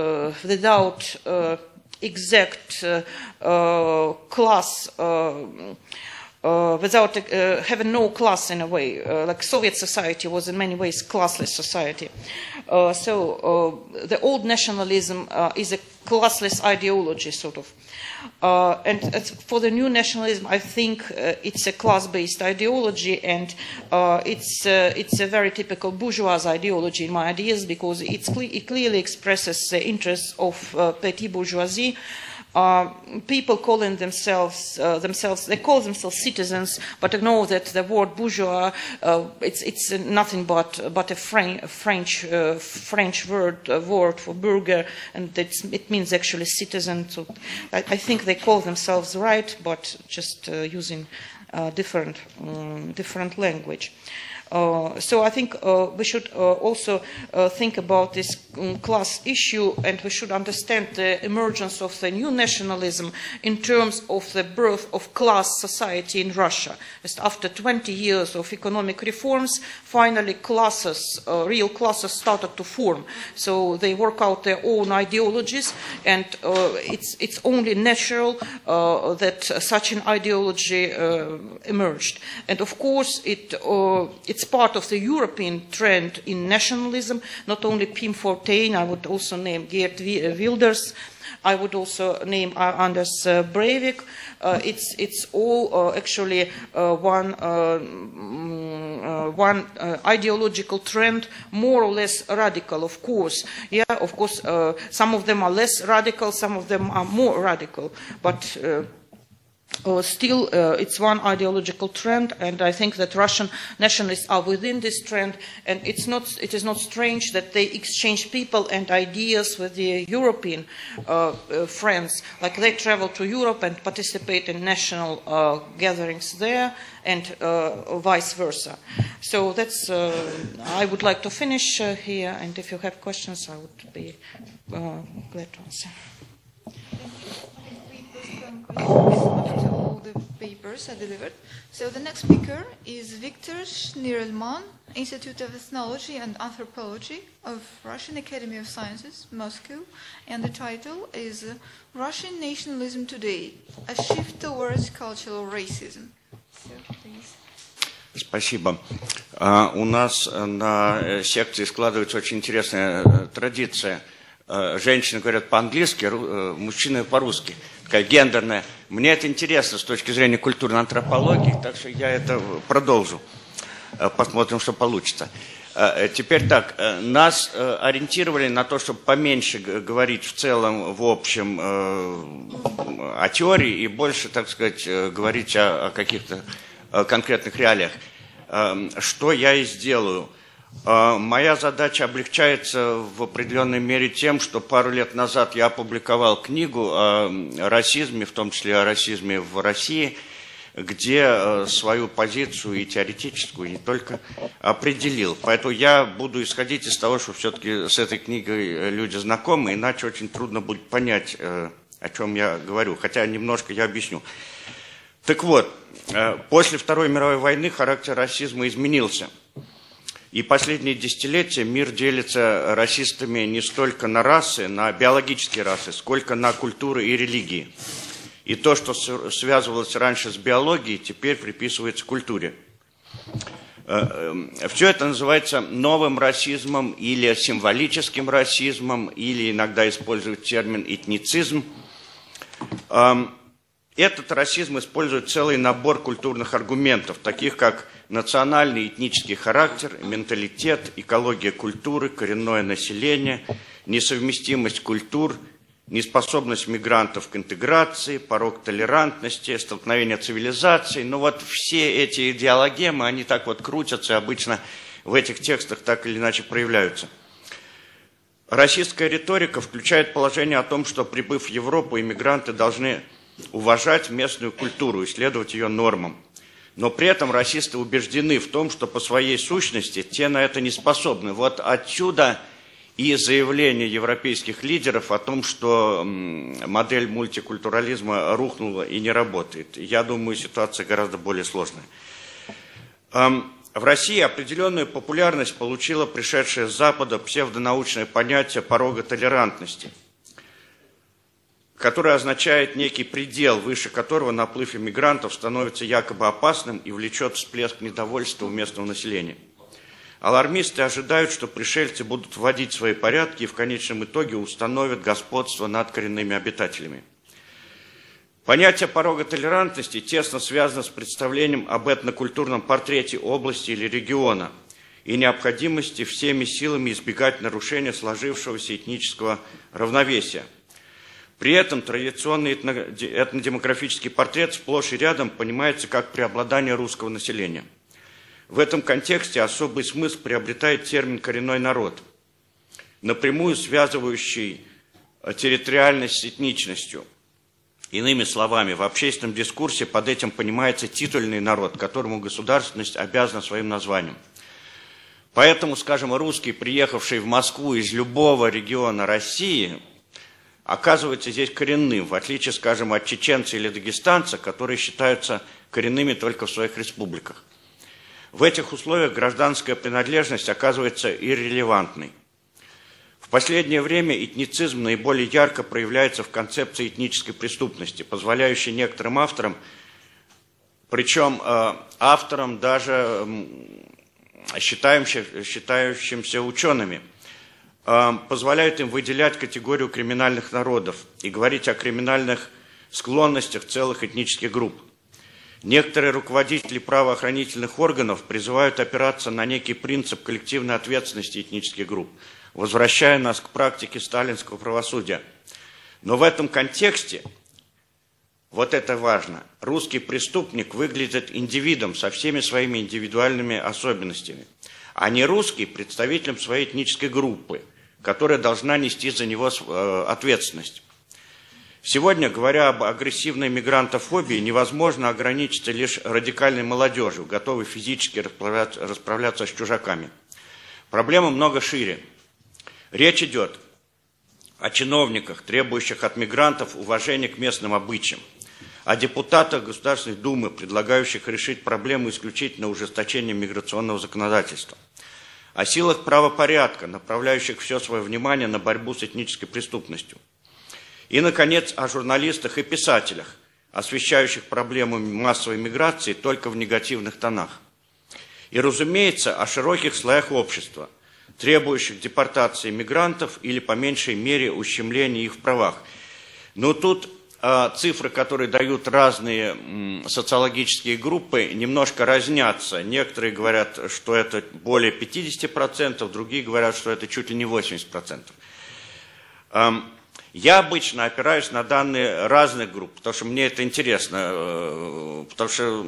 exact class, without having no class in a way. Like Soviet society was in many ways classless society. The old nationalism is a classless ideology, sort of. And for the new nationalism, I think it's a class-based ideology, and it's a very typical bourgeois ideology in my ideas, because it clearly expresses the interests of petty bourgeoisie. People calling themselves, they call themselves citizens, but I know that the word bourgeois, it's nothing but a French word for burgher, and it means actually citizen. So I think they call themselves right, but just using different language. So I think we should also think about this class issue, and we should understand the emergence of the new nationalism in terms of the birth of class society in Russia. Just after 20 years of economic reforms, finally classes, real classes started to form. So they work out their own ideologies, and it's only natural that such an ideology emerged. And of course, it's part of the European trend in nationalism, not only Pim Fortuyn, I would also name Geert Wilders, I would also name Anders Breivik. It's all actually one ideological trend, more or less radical, of course. Yeah, of course, some of them are less radical, some of them are more radical, but still, it's one ideological trend, and I think that Russian nationalists are within this trend, and it is not strange that they exchange people and ideas with the European friends. Like they travel to Europe and participate in national gatherings there, and vice versa. So that's, I would like to finish here, and if you have questions, I would be glad to answer. After all the papers are delivered. So the next speaker is Viktor Shnirelman, Institute of Ethnology and Anthropology of Russian Academy of Sciences, Moscow, and the title is Russian Nationalism Today, a Shift Towards Cultural Racism. So, please. Спасибо. У нас на секции складывается очень интересная традиция. Женщины говорят по-английски, мужчины по-русски. Такая гендерная. Мне это интересно с точки зрения культурной антропологии, так что я это продолжу. Посмотрим, что получится. Теперь так, нас ориентировали на то, чтобы поменьше говорить в целом, в общем, о теории и больше, так сказать, говорить о каких-то конкретных реалиях. Что я и сделаю. Моя задача облегчается в определенной мере тем, что пару лет назад я опубликовал книгу о расизме, в том числе о расизме в России, где свою позицию и теоретическую, и не только, определил. Поэтому я буду исходить из того, что все-таки с этой книгой люди знакомы, иначе очень трудно будет понять, о чем я говорю, хотя немножко я объясню. Так вот, после Второй мировой войны характер расизма изменился. И последние десятилетия мир делится расистами не столько на расы, на биологические расы, сколько на культуры и религии. И то, что связывалось раньше с биологией, теперь приписывается культуре. Все это называется новым расизмом или символическим расизмом, или иногда используют термин этницизм. Этот расизм использует целый набор культурных аргументов, таких как национальный и этнический характер, менталитет, экология культуры, коренное население, несовместимость культур, неспособность мигрантов к интеграции, порог толерантности, столкновение цивилизаций. Ну вот все эти идеологемы, они так вот крутятся, обычно в этих текстах так или иначе проявляются. Расистская риторика включает положение о том, что, прибыв в Европу, иммигранты должны уважать местную культуру и следовать ее нормам. Но при этом расисты убеждены в том, что по своей сущности те на это не способны. Вот отсюда и заявление европейских лидеров о том, что модель мультикультурализма рухнула и не работает. Я думаю, ситуация гораздо более сложная. В России определенную популярность получило пришедшее с Запада псевдонаучное понятие порога толерантности, которое означает некий предел, выше которого наплыв иммигрантов становится якобы опасным и влечет всплеск недовольства у местного населения. Алармисты ожидают, что пришельцы будут вводить свои порядки и в конечном итоге установят господство над коренными обитателями. Понятие порога толерантности тесно связано с представлением об этнокультурном портрете области или региона и необходимости всеми силами избегать нарушения сложившегося этнического равновесия. При этом традиционный этнодемографический портрет сплошь и рядом понимается как преобладание русского населения. В этом контексте особый смысл приобретает термин «коренной народ», напрямую связывающий территориальность с этничностью. Иными словами, в общественном дискурсе под этим понимается титульный народ, которому государственность обязана своим названием. Поэтому, скажем, русский, приехавший в Москву из любого региона России, оказывается здесь коренным, в отличие, скажем, от чеченца или дагестанца, которые считаются коренными только в своих республиках. В этих условиях гражданская принадлежность оказывается иррелевантной. В последнее время этницизм наиболее ярко проявляется в концепции этнической преступности, позволяющей некоторым авторам, причем авторам даже считающимся учеными, позволяют им выделять категорию криминальных народов и говорить о криминальных склонностях целых этнических групп. Некоторые руководители правоохранительных органов призывают опираться на некий принцип коллективной ответственности этнических групп, возвращая нас к практике сталинского правосудия. Но в этом контексте, вот это важно, русский преступник выглядит индивидом со всеми своими индивидуальными особенностями, а не русский представителем своей этнической группы, которая должна нести за него ответственность. Сегодня, говоря об агрессивной мигрантофобии, невозможно ограничиться лишь радикальной молодежью, готовой физически расправляться с чужаками. Проблема много шире. Речь идет о чиновниках, требующих от мигрантов уважения к местным обычаям, о депутатах Государственной Думы, предлагающих решить проблему исключительно ужесточением миграционного законодательства, о силах правопорядка, направляющих все свое внимание на борьбу с этнической преступностью. И, наконец, о журналистах и писателях, освещающих проблему массовой миграции только в негативных тонах. И, разумеется, о широких слоях общества, требующих депортации мигрантов или, по меньшей мере, ущемления их в правах. Но тут цифры, которые дают разные социологические группы, немножко разнятся. Некоторые говорят, что это более 50%, другие говорят, что это чуть ли не 80%. Я обычно опираюсь на данные разных групп, потому что мне это интересно, потому что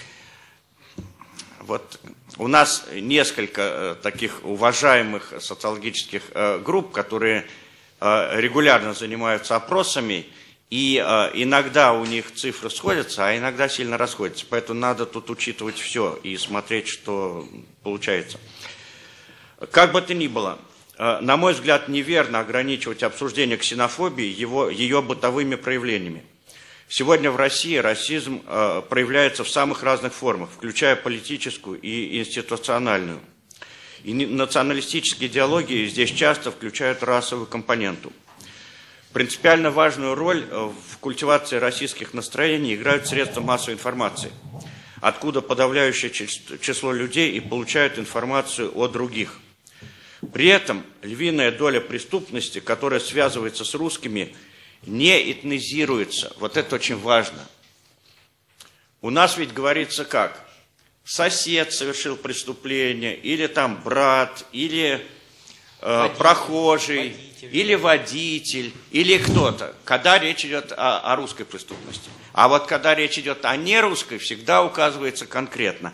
вот у нас несколько таких уважаемых социологических групп, которые регулярно занимаются опросами, и иногда у них цифры сходятся, а иногда сильно расходятся. Поэтому надо тут учитывать все и смотреть, что получается. Как бы то ни было, на мой взгляд, неверно ограничивать обсуждение ксенофобии ее бытовыми проявлениями. Сегодня в России расизм проявляется в самых разных формах, включая политическую и институциональную. И националистические идеологии здесь часто включают расовую компоненту. Принципиально важную роль в культивации российских настроений играют средства массовой информации, откуда подавляющее число людей и получают информацию о других. При этом львиная доля преступности, которая связывается с русскими, не этнизируется. Вот это очень важно. У нас ведь говорится как? Сосед совершил преступление, или там брат, или прохожий, или водитель, или кто-то, когда речь идет о русской преступности. А вот когда речь идет о нерусской, всегда указывается конкретно.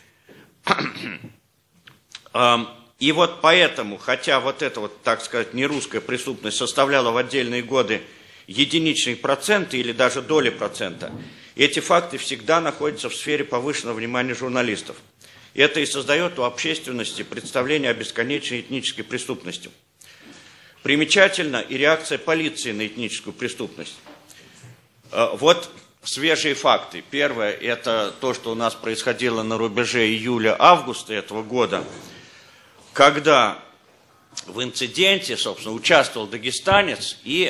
И вот поэтому, хотя вот эта вот, так сказать, нерусская преступность составляла в отдельные годы единичные проценты или даже доли процента, эти факты всегда находятся в сфере повышенного внимания журналистов. Это и создает у общественности представление о бесконечной этнической преступности. Примечательна и реакция полиции на этническую преступность. Вот свежие факты. Первое – это то, что у нас происходило на рубеже июля-августа этого года, когда в инциденте, собственно, участвовал дагестанец и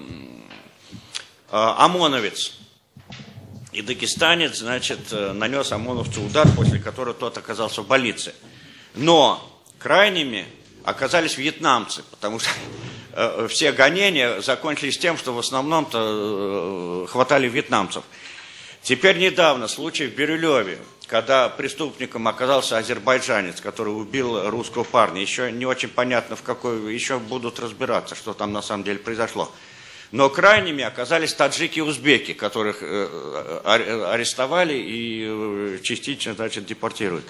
ОМОНовец. И дагестанец, значит, нанес ОМОНовцу удар, после которого тот оказался в больнице. Но Крайними оказались вьетнамцы, потому что все гонения закончились тем, что в основном-то хватали вьетнамцев. Теперь недавно случай в Бирюлеве, когда преступником оказался азербайджанец, который убил русского парня. Еще не очень понятно, в какой, еще будут разбираться, что там на самом деле произошло. Но крайними оказались таджики и узбеки, которых арестовали и частично, значит, депортируют.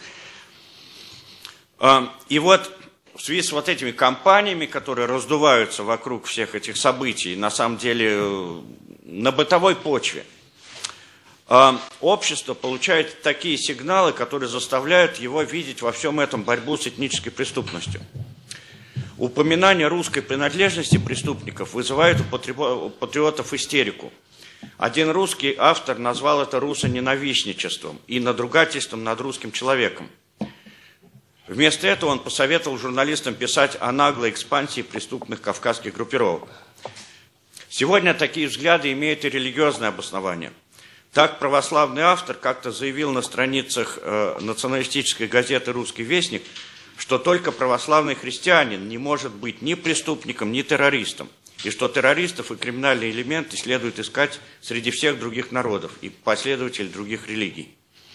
И вот в связи с вот этими кампаниями, которые раздуваются вокруг всех этих событий, на самом деле на бытовой почве, общество получает такие сигналы, которые заставляют его видеть во всем этом борьбу с этнической преступностью. Упоминание русской принадлежности преступников вызывает у патриотов истерику. Один русский автор назвал это русоненавистничеством и надругательством над русским человеком. Вместо этого он посоветовал журналистам писать о наглой экспансии преступных кавказских группировок. Сегодня такие взгляды имеют и религиозное обоснование. Так православный автор как-то заявил на страницах националистической газеты «Русский вестник», что только православный христианин не может быть ни преступником, ни террористом, и что террористов и криминальные элементы следует искать среди всех других народов и последователей других религий.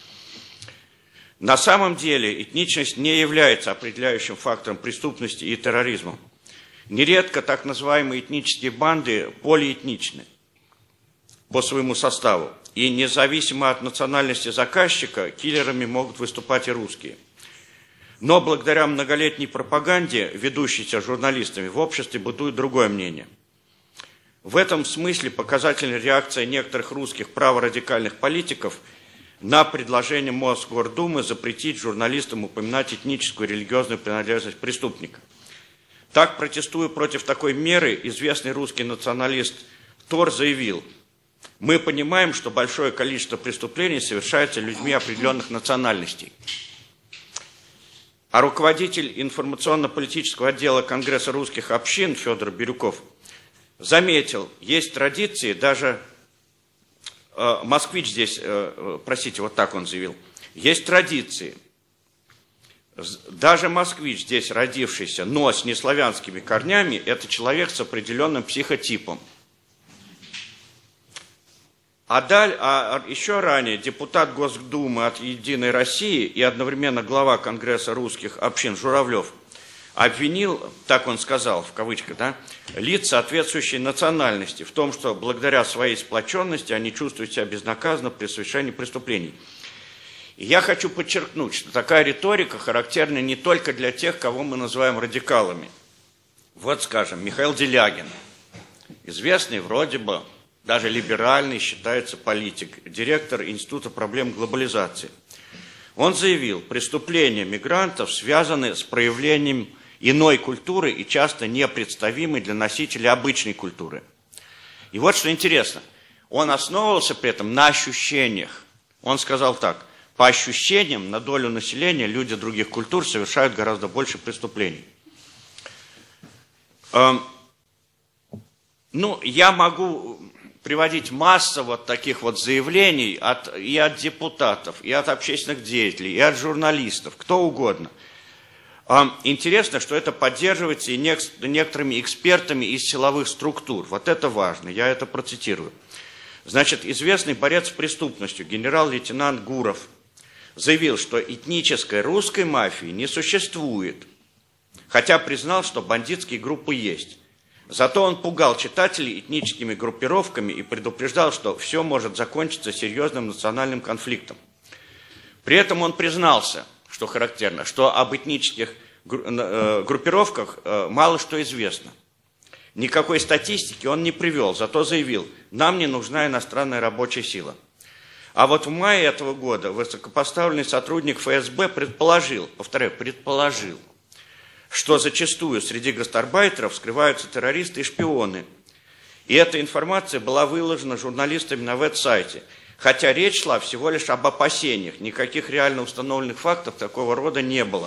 На самом деле этничность не является определяющим фактором преступности и терроризма. Нередко так называемые этнические банды полиэтничны по своему составу, и независимо от национальности заказчика, киллерами могут выступать и русские. Но благодаря многолетней пропаганде, ведущейся журналистами, в обществе бытует другое мнение. В этом смысле показательна реакция некоторых русских праворадикальных политиков на предложение Мосгордумы запретить журналистам упоминать этническую и религиозную принадлежность преступника. Так, протестуя против такой меры, известный русский националист Тор заявил: «Мы понимаем, что большое количество преступлений совершается людьми определенных национальностей». А руководитель информационно-политического отдела Конгресса русских общин Федор Бирюков заметил, есть традиции, даже москвич здесь, простите, вот так он заявил, есть традиции, даже москвич здесь родившийся, но с неславянскими корнями, это человек с определенным психотипом. А еще ранее депутат Госдумы от «Единой России» и одновременно глава Конгресса русских общин Журавлев обвинил, так он сказал, в кавычках, да, лиц соответствующей национальности в том, что благодаря своей сплоченности они чувствуют себя безнаказанно при совершении преступлений. И я хочу подчеркнуть, что такая риторика характерна не только для тех, кого мы называем радикалами. Вот, скажем, Михаил Делягин, известный вроде бы, даже либеральный, считается политик, директор Института проблем глобализации. Он заявил, преступления мигрантов связаны с проявлением иной культуры и часто непредставимой для носителей обычной культуры. И вот что интересно, он основывался при этом на ощущениях. Он сказал так: по ощущениям на долю населения люди других культур совершают гораздо больше преступлений. Ну, я могу приводить массу вот таких вот заявлений и от депутатов, и от общественных деятелей, и от журналистов, кто угодно. Интересно, что это поддерживается и некоторыми экспертами из силовых структур. Вот это важно, я это процитирую. Значит, известный борец с преступностью генерал-лейтенант Гуров заявил, что этнической русской мафии не существует, хотя признал, что бандитские группы есть. Зато он пугал читателей этническими группировками и предупреждал, что все может закончиться серьезным национальным конфликтом. При этом он признался, что характерно, что об этнических группировках мало что известно. Никакой статистики он не привел, зато заявил, нам не нужна иностранная рабочая сила. А вот в мае этого года высокопоставленный сотрудник ФСБ предположил, повторяю, предположил, что зачастую среди гастарбайтеров скрываются террористы и шпионы. И эта информация была выложена журналистами на веб-сайте. Хотя речь шла всего лишь об опасениях, никаких реально установленных фактов такого рода не было.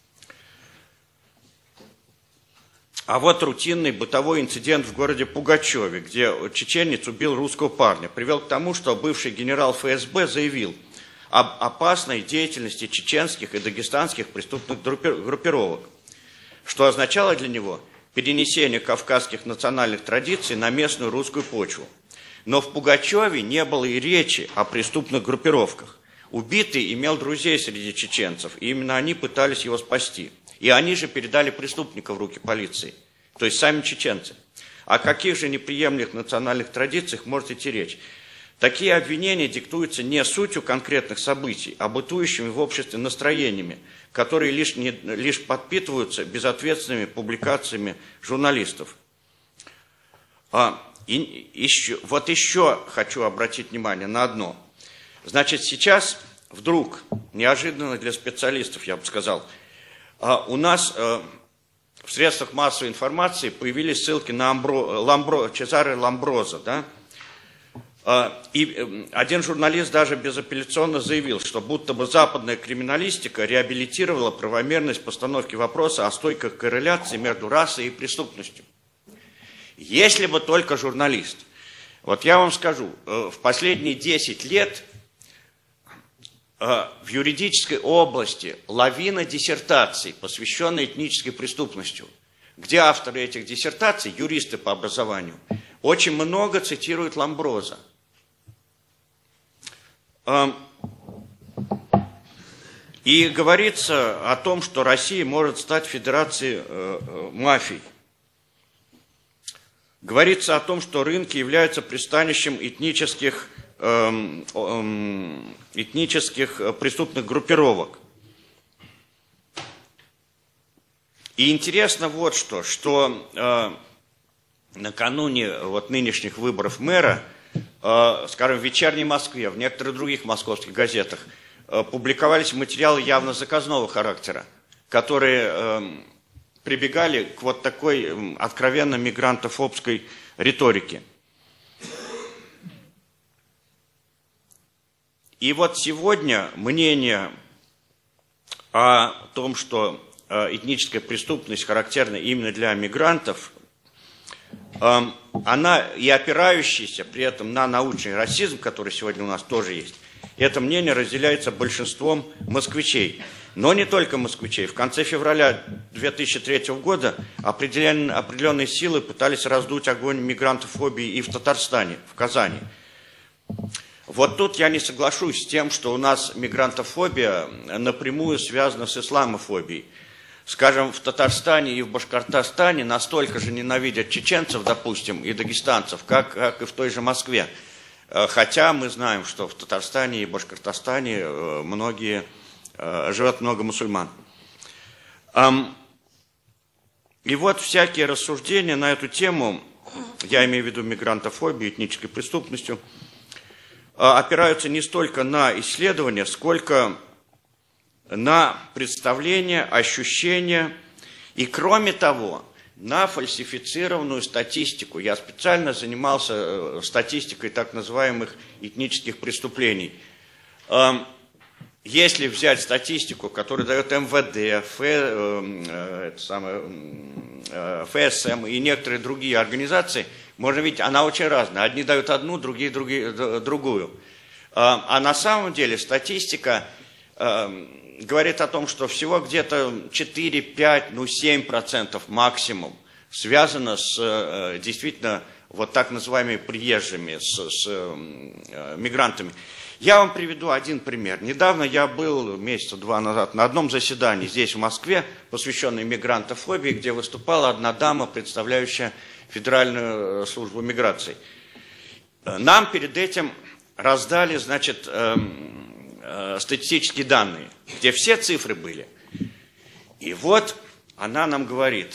А вот рутинный бытовой инцидент в городе Пугачеве, где чеченец убил русского парня, привел к тому, что бывший генерал ФСБ заявил: об опасной деятельности чеченских и дагестанских преступных группировок, что означало для него перенесение кавказских национальных традиций на местную русскую почву. Но в Пугачеве не было и речи о преступных группировках. Убитый имел друзей среди чеченцев, и именно они пытались его спасти. И они же передали преступника в руки полиции, то есть сами чеченцы. О каких же неприемлемых национальных традициях может идти речь? Такие обвинения диктуются не сутью конкретных событий, а бытующими в обществе настроениями, которые лишь подпитываются безответственными публикациями журналистов. Вот еще хочу обратить внимание на одно. Значит, сейчас вдруг, неожиданно для специалистов, я бы сказал, у нас в средствах массовой информации появились ссылки на Чезаре Ламброзо, да? И один журналист даже безапелляционно заявил, что будто бы западная криминалистика реабилитировала правомерность постановки вопроса о стойкой корреляции между расой и преступностью. Если бы только журналист. Вот я вам скажу, в последние 10 лет в юридической области лавина диссертаций, посвященная этнической преступности, где авторы этих диссертаций, юристы по образованию, очень много цитируют Ламброзо. И говорится о том, что Россия может стать федерацией мафий. Говорится о том, что рынки являются пристанищем этнических преступных группировок. И интересно вот что накануне вот нынешних выборов мэра, скажем, в «Вечерней Москве», в некоторых других московских газетах публиковались материалы явно заказного характера, которые прибегали к вот такой откровенно мигрантофобской риторике. И вот сегодня мнение о том, что этническая преступность характерна именно для мигрантов, она и опирающаяся при этом на научный расизм, который сегодня у нас тоже есть, это мнение разделяется большинством москвичей. Но не только москвичей. В конце февраля 2003 года определенные силы пытались раздуть огонь мигрантофобии и в Татарстане, в Казани. Вот тут я не соглашусь с тем, что у нас мигрантофобия напрямую связана с исламофобией. Скажем, в Татарстане и в Башкортостане настолько же ненавидят чеченцев, допустим, и дагестанцев, как и в той же Москве. Хотя мы знаем, что в Татарстане и Башкортостане живет много мусульман. И вот всякие рассуждения на эту тему, я имею в виду мигрантофобию, этнической преступностью, опираются не столько на исследования, сколько на представления, ощущения и, кроме того, на фальсифицированную статистику. Я специально занимался статистикой так называемых этнических преступлений. Если взять статистику, которую дает МВД, ФСМ и некоторые другие организации, можно видеть, она очень разная. Одни дают одну, другие другую. А на самом деле статистика говорит о том, что всего где-то 4, 5, 7% максимум связано с действительно вот так называемыми приезжими, с мигрантами. Я вам приведу один пример. Недавно я был, месяца 2 назад, на одном заседании здесь, в Москве, посвященном мигрантофобии, где выступала одна дама, представляющая Федеральную службу миграции. Нам перед этим раздали, значит, статистические данные, где все цифры были. И вот она нам говорит,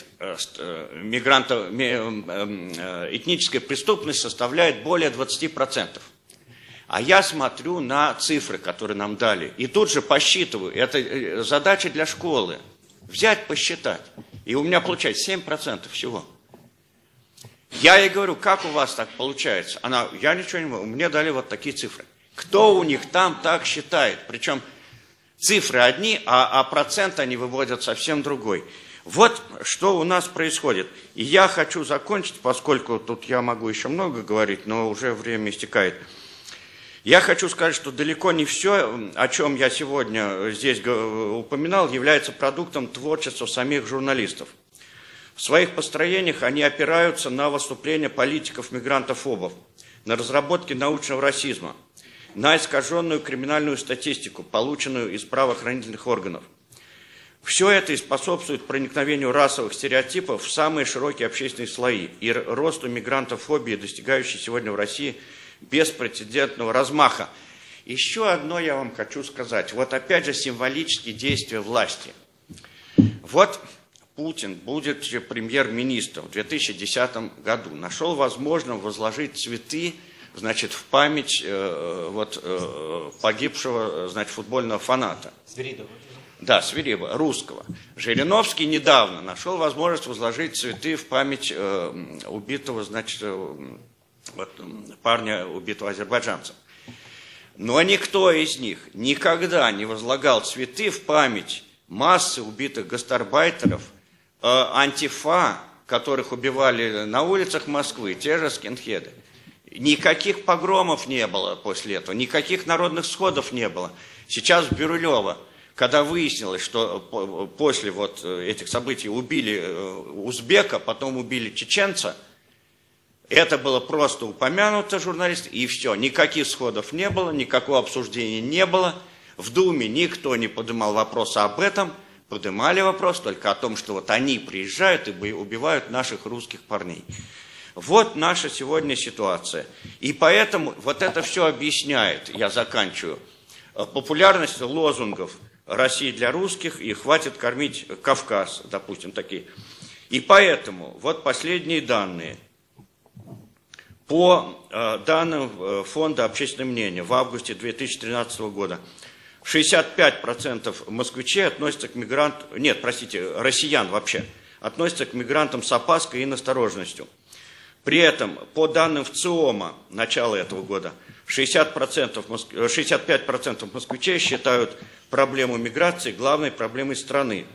этническая преступность составляет более 20%. А я смотрю на цифры, которые нам дали, и тут же посчитываю. Это задача для школы. Взять, посчитать. И у меня получается 7% всего. Я ей говорю, как у вас так получается? Она, я ничего не могу, мне дали вот такие цифры. Кто у них там так считает? Причем цифры одни, а процент они выводят совсем другой. Вот что у нас происходит. И я хочу закончить, поскольку тут я могу еще много говорить, но уже время истекает. Я хочу сказать, что далеко не все, о чем я сегодня здесь упоминал, является продуктом творчества самих журналистов. В своих построениях они опираются на выступления политиков-мигрантофобов, на разработки научного расизма, на искаженную криминальную статистику, полученную из правоохранительных органов. Все это и способствует проникновению расовых стереотипов в самые широкие общественные слои и росту мигрантофобии, достигающей сегодня в России беспрецедентного размаха. Еще одно я вам хочу сказать. Вот опять же символические действия власти. Вот Путин, будучи премьер-министром в 2010 году, нашел возможным возложить цветы, значит, в память погибшего, значит, футбольного фаната. Свиридова. Да, Свиридова, русского. Жириновский недавно нашел возможность возложить цветы в память убитого, значит, парня, убитого азербайджанцем. Но никто из них никогда не возлагал цветы в память массы убитых гастарбайтеров, антифа, которых убивали на улицах Москвы, те же скинхеды. Никаких погромов не было после этого, никаких народных сходов не было. Сейчас в Бирюлево, когда выяснилось, что после вот этих событий убили узбека, потом убили чеченца, это было просто упомянуто журналистами, и все. Никаких сходов не было, никакого обсуждения не было. В Думе никто не поднимал вопроса об этом, поднимали вопрос только о том, что вот они приезжают и убивают наших русских парней. Вот наша сегодня ситуация. И поэтому вот это все объясняет, я заканчиваю, популярность лозунгов «Россия для русских» и «Хватит кормить Кавказ», допустим, такие. И поэтому вот последние данные. По данным Фонда общественного мнения в августе 2013 года 65% москвичей относятся к мигрантам, россиян вообще, относятся к мигрантам с опаской и настороженностью. При этом, по данным ВЦИОМа начала этого года, 65% москвичей считают проблему миграции главной проблемой страны.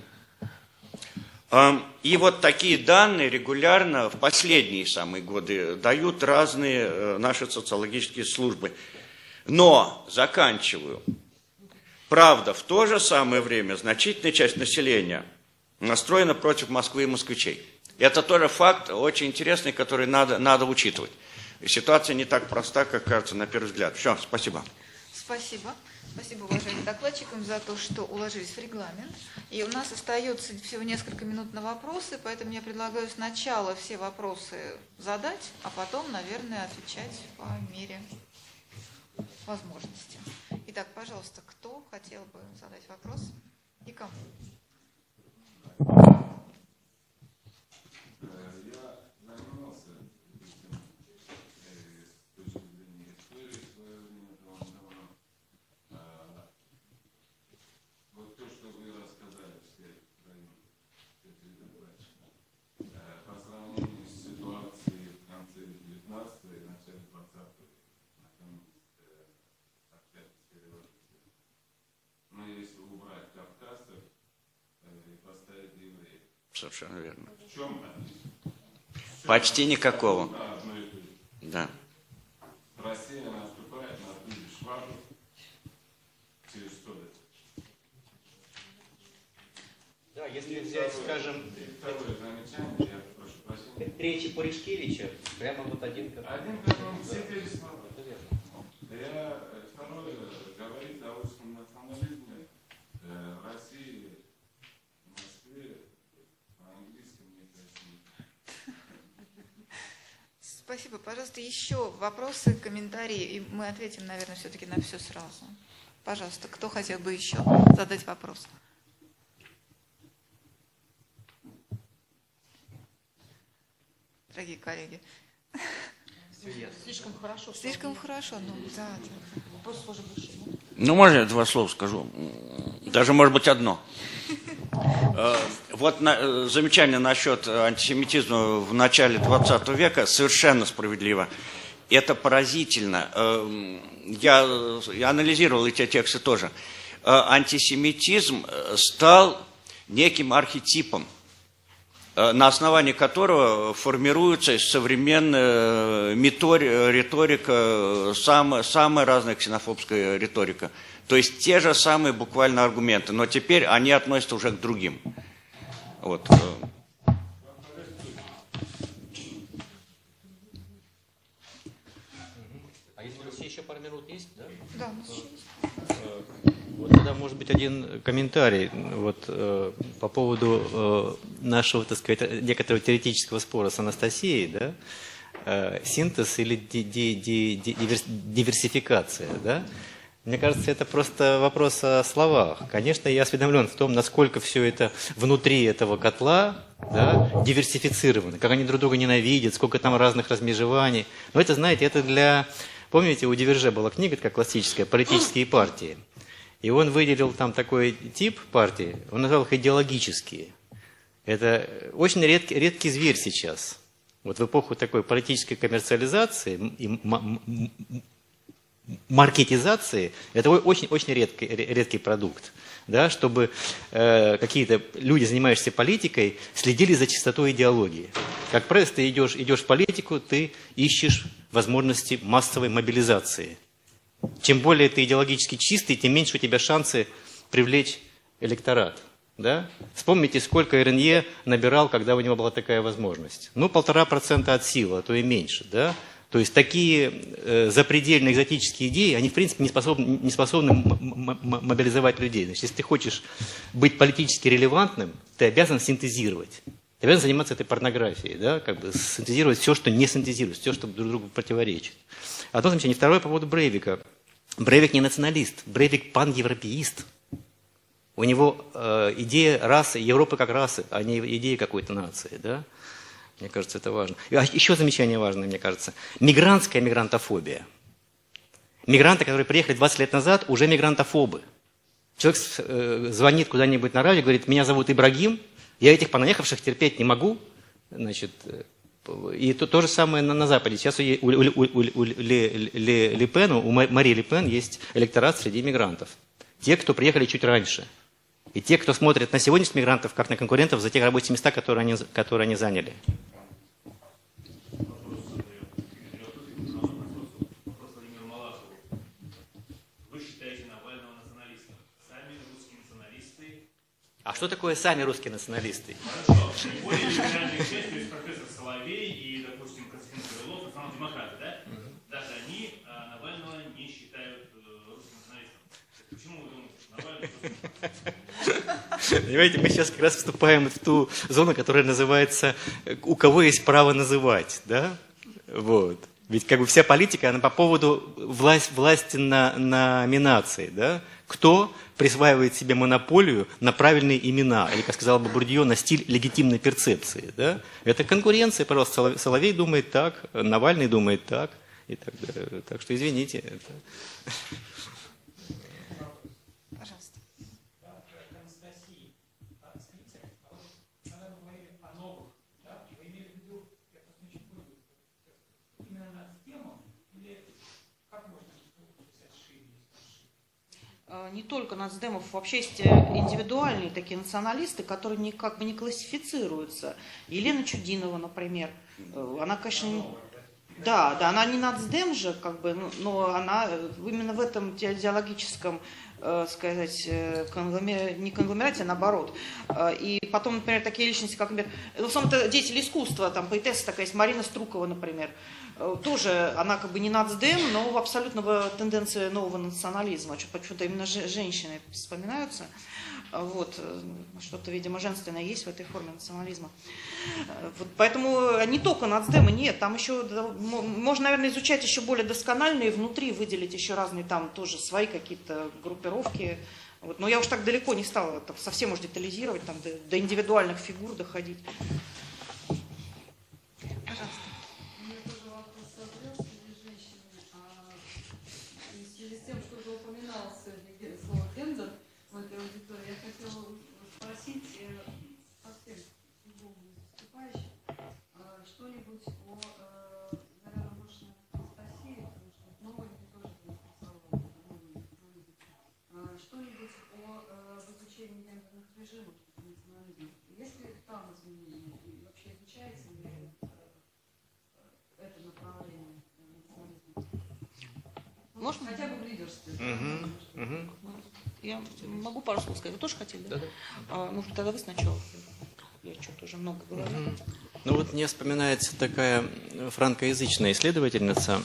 И вот такие данные регулярно в последние самые годы дают разные наши социологические службы. Но, заканчиваю, правда, в то же самое время значительная часть населения настроена против Москвы и москвичей. Это тоже факт очень интересный, который надо учитывать. И ситуация не так проста, как кажется на первый взгляд. Все, спасибо. Спасибо. Спасибо, уважаемым докладчикам, за то, что уложились в регламент. И у нас остается всего несколько минут на вопросы, поэтому я предлагаю сначала все вопросы задать, а потом, наверное, отвечать по мере возможности. Итак, пожалуйста, кто хотел бы задать вопрос и кому? Совершенно верно. Почти никакого. Да. Россия наступает на ту же швабру через 100 лет. Да, если взять, скажем, Второе замечание, я прошу прощения. речи Пуришкевича, прямо вот один как он все те же слова. Второе говорит о русском национализме России, Москве, по-английски, мне кажется. Спасибо. Пожалуйста, еще вопросы, комментарии, и мы ответим, наверное, все-таки на все сразу. Пожалуйста, кто хотел бы еще задать вопрос? Дорогие коллеги. Слишком хорошо. Слишком хорошо, ну да. Вопрос тоже больше. Ну, можно я два слова скажу? Даже, может быть, одно. Вот замечание насчет антисемитизма в начале 20 века совершенно справедливо. Это поразительно. Я анализировал эти тексты тоже. Антисемитизм стал неким архетипом. на основании которого формируется современная риторика, самая разная ксенофобская риторика. То есть те же самые буквально аргументы, но теперь они относятся уже к другим. Вот. А если у нас еще пару минут есть, да? Да, у нас еще есть. Вот тогда, может быть, один комментарий вот, по поводу нашего, так сказать, некоторого теоретического спора с Анастасией, да? Синтез или диверсификация, да? Мне кажется, это просто вопрос о словах. Конечно, я осведомлен в том, насколько все это внутри этого котла, да, диверсифицировано, как они друг друга ненавидят, сколько там разных размежеваний. Но это, знаете, это для... Помните, у Диверже была книга такая классическая «Политические партии». И он выделил там такой тип партии, он назвал их идеологические. Это очень редкий зверь сейчас. Вот в эпоху такой политической коммерциализации и маркетизации, это очень редкий продукт. Да, чтобы какие-то люди, занимающиеся политикой, следили за чистотой идеологии. Как правило, ты идешь в политику, ты ищешь возможности массовой мобилизации. Чем более ты идеологически чистый, тем меньше у тебя шансы привлечь электорат. Да? Вспомните, сколько РНЕ набирал, когда у него была такая возможность. Ну, 1,5% от силы, а то и меньше. Да? То есть такие запредельно экзотические идеи, они в принципе не способны мобилизовать людей. Значит, если ты хочешь быть политически релевантным, ты обязан синтезировать. Ты обязан заниматься этой порнографией, да? Как бы синтезировать все, что не синтезируется, все, что друг другу противоречит. Одно замечание. Второе по поводу Брейвика. Брейвик не националист, Брейвик паневропеист. У него идея расы, Европы как расы, а не идея какой-то нации. Да? Мне кажется, это важно. И еще замечание важное, мне кажется. Мигрантская мигрантофобия. Мигранты, которые приехали 20 лет назад, уже мигрантофобы. Человек звонит куда-нибудь на радио, говорит, меня зовут Ибрагим, я этих понаехавших терпеть не могу. Значит, и то же самое на Западе. Сейчас у Ле Пен, у Мари Ле Пен есть электорат среди мигрантов. Те, кто приехали чуть раньше. И те, кто смотрит на сегодняшних мигрантов, как на конкурентов за те рабочие места, которые они заняли. Вы считаете Навального националистом? Сами русские националисты... А что такое сами русские националисты? Хорошо. Более либеральная часть, то есть профессор Соловей и, допустим, Константин Крылов, национал-демократы, да? Даже они Навального не считают русским националистом. Почему вы думаете, что Навальный русский? Понимаете, мы сейчас как раз вступаем в ту зону, которая называется «у кого есть право называть», да? Вот. Ведь как бы вся политика, она по поводу власти на номинации, да? Кто присваивает себе монополию на правильные имена, или, как сказал бы Бурдье, на стиль легитимной перцепции, да? Это конкуренция, пожалуйста, Соловей думает так, Навальный думает так, и так далее. Так что извините. Это... Не только нацдемов, вообще есть индивидуальные такие националисты, которые никак бы не классифицируются. Елена Чудинова, например, она, конечно, да, она не нацдем же, как бы, но она именно в этом идеологическом, сказать, не конгломерате, а наоборот. И потом, например, такие личности, как, например, в основном-то деятели искусства, там поэтесса такая есть, Марина Струкова, например. Тоже она как бы не нацдем, но абсолютно в тенденции нового национализма. Почему-то именно женщины вспоминаются. Вот. Что-то, видимо, женственное есть в этой форме национализма. Вот. Поэтому не только нацдемы, нет. Там еще, можно, наверное, изучать еще более досконально и внутри выделить еще разные там тоже свои какие-то группировки. Вот. Но я уж так далеко не стала там, совсем уж детализировать, там, до индивидуальных фигур доходить. Пожалуйста. Я хотела спросить совсем любому выступающему что-нибудь о, наверное, больше Анастасии, потому что новая мне тоже интересовала, что-нибудь о изучении гендерных режимов национализма. Есть ли там изменения? Можно? Хотя бы в лидерстве. Я могу пару слов сказать. Вы тоже хотели? Да? Ну, тогда вы сначала. Я что-то уже много говорю. Ну вот мне вспоминается такая франкоязычная исследовательница.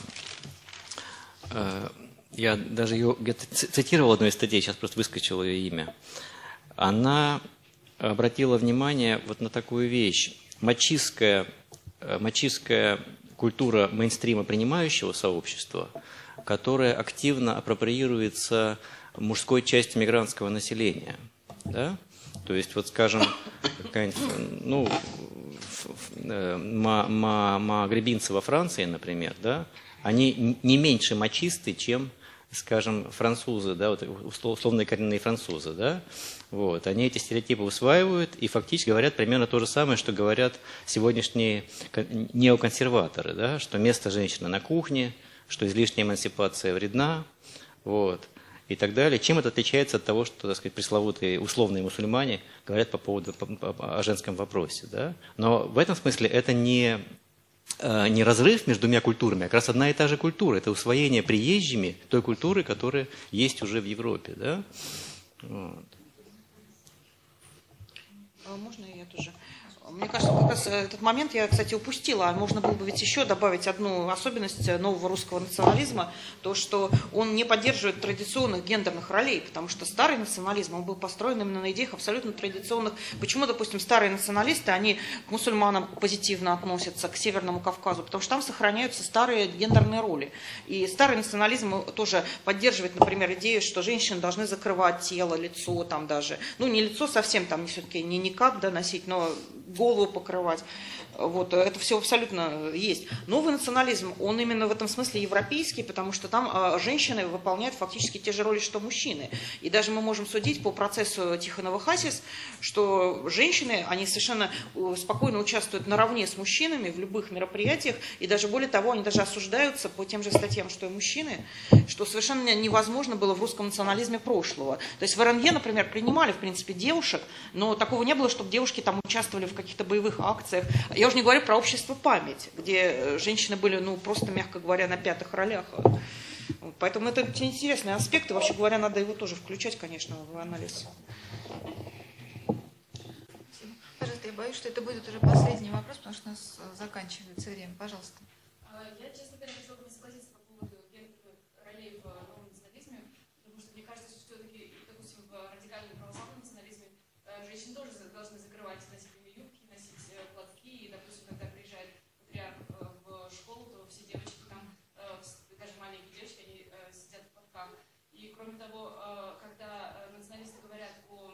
Я даже ее где-то цитировал в одной из статей, сейчас просто выскочило ее имя. Она обратила внимание вот на такую вещь. Мачистская культура мейнстрима принимающего сообщества, которая активно апроприируется мужской частью мигрантского населения. Да? То есть, вот скажем, ну, магребинцы во Франции, например, да, они не меньше мачисты, чем, скажем, французы, да, вот условные коренные французы, да, вот, они эти стереотипы усваивают и фактически говорят примерно то же самое, что говорят сегодняшние неоконсерваторы, да, что место женщины на кухне, что излишняя эмансипация вредна, вот, и так далее. Чем это отличается от того, что, так сказать, пресловутые условные мусульмане говорят по поводу о женском вопросе, да? Но в этом смысле это не разрыв между двумя культурами, а как раз одна и та же культура. Это усвоение приезжими той культуры, которая есть уже в Европе, да? Вот. Можно я тоже? Мне кажется, как раз этот момент я, кстати, упустила. Можно было бы ведь еще добавить одну особенность нового русского национализма, то, что он не поддерживает традиционных гендерных ролей, потому что старый национализм, он был построен именно на идеях абсолютно традиционных. Почему, допустим, старые националисты, они к мусульманам позитивно относятся, к Северному Кавказу? Потому что там сохраняются старые гендерные роли. И старый национализм тоже поддерживает, например, идею, что женщины должны закрывать тело, лицо там даже. Ну, не лицо совсем, там все-таки не никаб, да, носить, но голову покрывать. Вот, это все абсолютно есть. Новый национализм, он именно в этом смысле европейский, потому что там женщины выполняют фактически те же роли, что мужчины. И даже мы можем судить по процессу Тихонова Хасис, что женщины, они совершенно спокойно участвуют наравне с мужчинами в любых мероприятиях, и даже более того, они даже осуждаются по тем же статьям, что и мужчины, что совершенно невозможно было в русском национализме прошлого. То есть в РНЕ, например, принимали, в принципе, девушек, но такого не было, чтобы девушки там участвовали в каких-то боевых акциях. Я уже не говорю про общество «Память», где женщины были, ну, просто, мягко говоря, на пятых ролях. Поэтому это интересный аспект, и, вообще говоря, надо его тоже включать, конечно, в анализ. Пожалуйста, я боюсь, что это будет уже последний вопрос, потому что у нас заканчивается время. Пожалуйста. Я, честно говоря, хотела бы не согласиться по поводу гендерных ролей в новом национализме, потому что мне кажется, что все-таки, допустим, в радикальном православном национализме женщины тоже должны закрывать, носить юбки, носить платки, и, допустим, когда приезжает патриарх в школу, то все девочки там, даже маленькие девочки, они сидят в платках. И, кроме того, когда националисты говорят о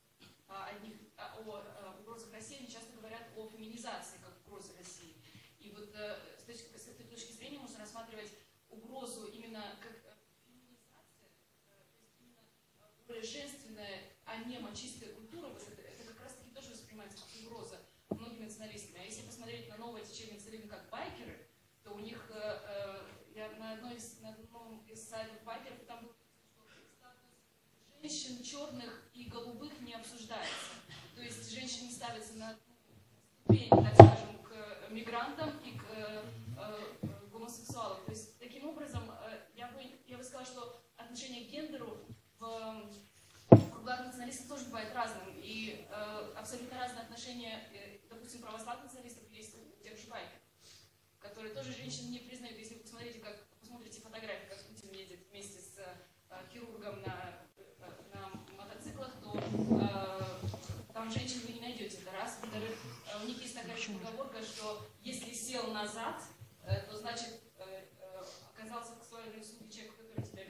угрозах России, они часто говорят о феминизации как угрозе России. И вот с этой точки зрения можно рассматривать угрозу именно как феминизация, то есть именно более женственная, а не мачистская культура. Вот это как раз-таки тоже воспринимается как угроза многими националистами. А если посмотреть на новое течение национализма как байкеры, то у них, я на одном из сайтов байкеров, там был, что статус женщин черных и голубых не обсуждается. То есть женщины не ставятся на ступень, так скажем, к мигрантам и к гомосексуалам. То есть таким образом я бы сказала, что отношение к гендеру в кругах националистов тоже бывает разным. И абсолютно разные отношения, допустим, православных националистов есть у тех же байкеров, которые тоже женщин не признают. Если вы посмотрите фотографии, как Путин едет вместе с хирургом на мотоциклах, то там женщин вы не найдете. Это раз. Во-вторых, у них есть такая поговорка, что если сел назад, то значит оказался в сексуальной услуге человек, который тебя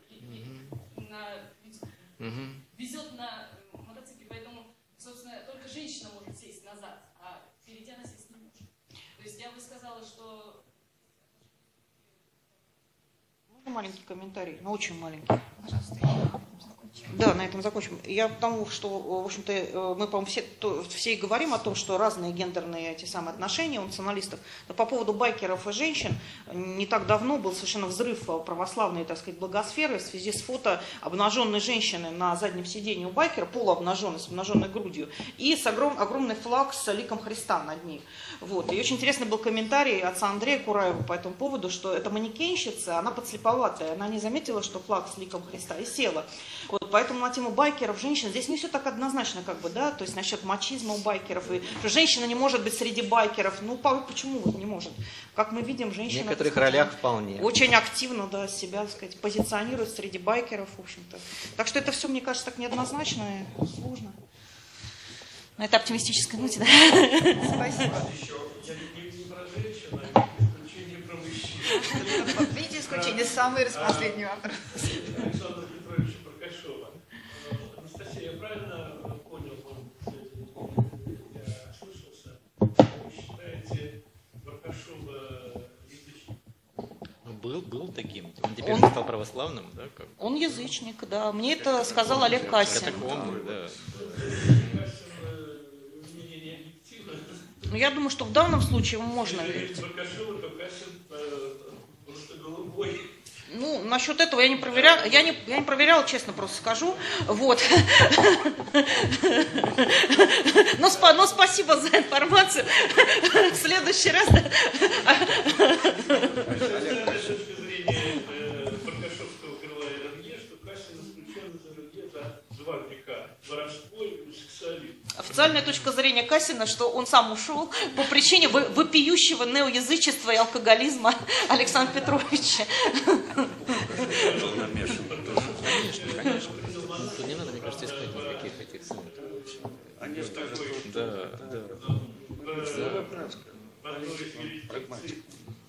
везет на мотоцикле. Поэтому, собственно, только женщина может сесть назад, а впереди она сесть не может. То есть я бы сказала, что... Можно маленький комментарий? Ну, очень маленький. Пожалуйста, я закончу. Да, на этом закончим. Я потому, что, в общем-то, мы, по-моему, все и говорим о том, что разные гендерные эти самые отношения у националистов. Но по поводу байкеров и женщин, не так давно был совершенно взрыв православной, так сказать, благосферы в связи с фото обнаженной женщины на заднем сиденье у байкера, полуобнаженной, с обнаженной грудью, и с огромный флаг с ликом Христа над ним. Вот. И очень интересный был комментарий отца Андрея Кураева по этому поводу, что эта манекенщица, она подслеповатая, она не заметила, что флаг с ликом Христа, и села. Вот, поэтому на тему байкеров, женщин, здесь не все так однозначно, как бы, да, то есть насчет мачизма у байкеров, и что женщина не может быть среди байкеров, ну, почему вот не может? Как мы видим, женщина... В некоторых ролях вполне. Очень активно, да, себя, так сказать, позиционирует среди байкеров, в общем-то. Так что это все, мне кажется, так неоднозначно и сложно. На этой оптимистической ноте, да. Спасибо. Не про женщин, а исключение про мужчин. Видите, исключение, самый последний вопрос. Александра Петровича Баркашова. Анастасия, я правильно понял, я ослышался, вы считаете Баркашова язычником? Ну, был таким. Он теперь стал православным, да? Как? Он язычник, да. Мне это сказал Олег Кассин. Да. Ну, я думаю, что в данном случае ему можно верить. Ну, насчет этого я не проверяла, я не проверяла, честно просто скажу. Вот. Но спасибо за информацию. В следующий раз. Баркашевского крыла РНГ, что Кассин исключен из РНГ за 2 греха: воровство и гомосексуализм. Официальная точка зрения Кассина, что он сам ушел по причине вопиющего неоязычества и алкоголизма Александра Петровича. Конечно. Тут не надо, мне кажется, искать никаких этих самых. Они скажут, да. прагматика.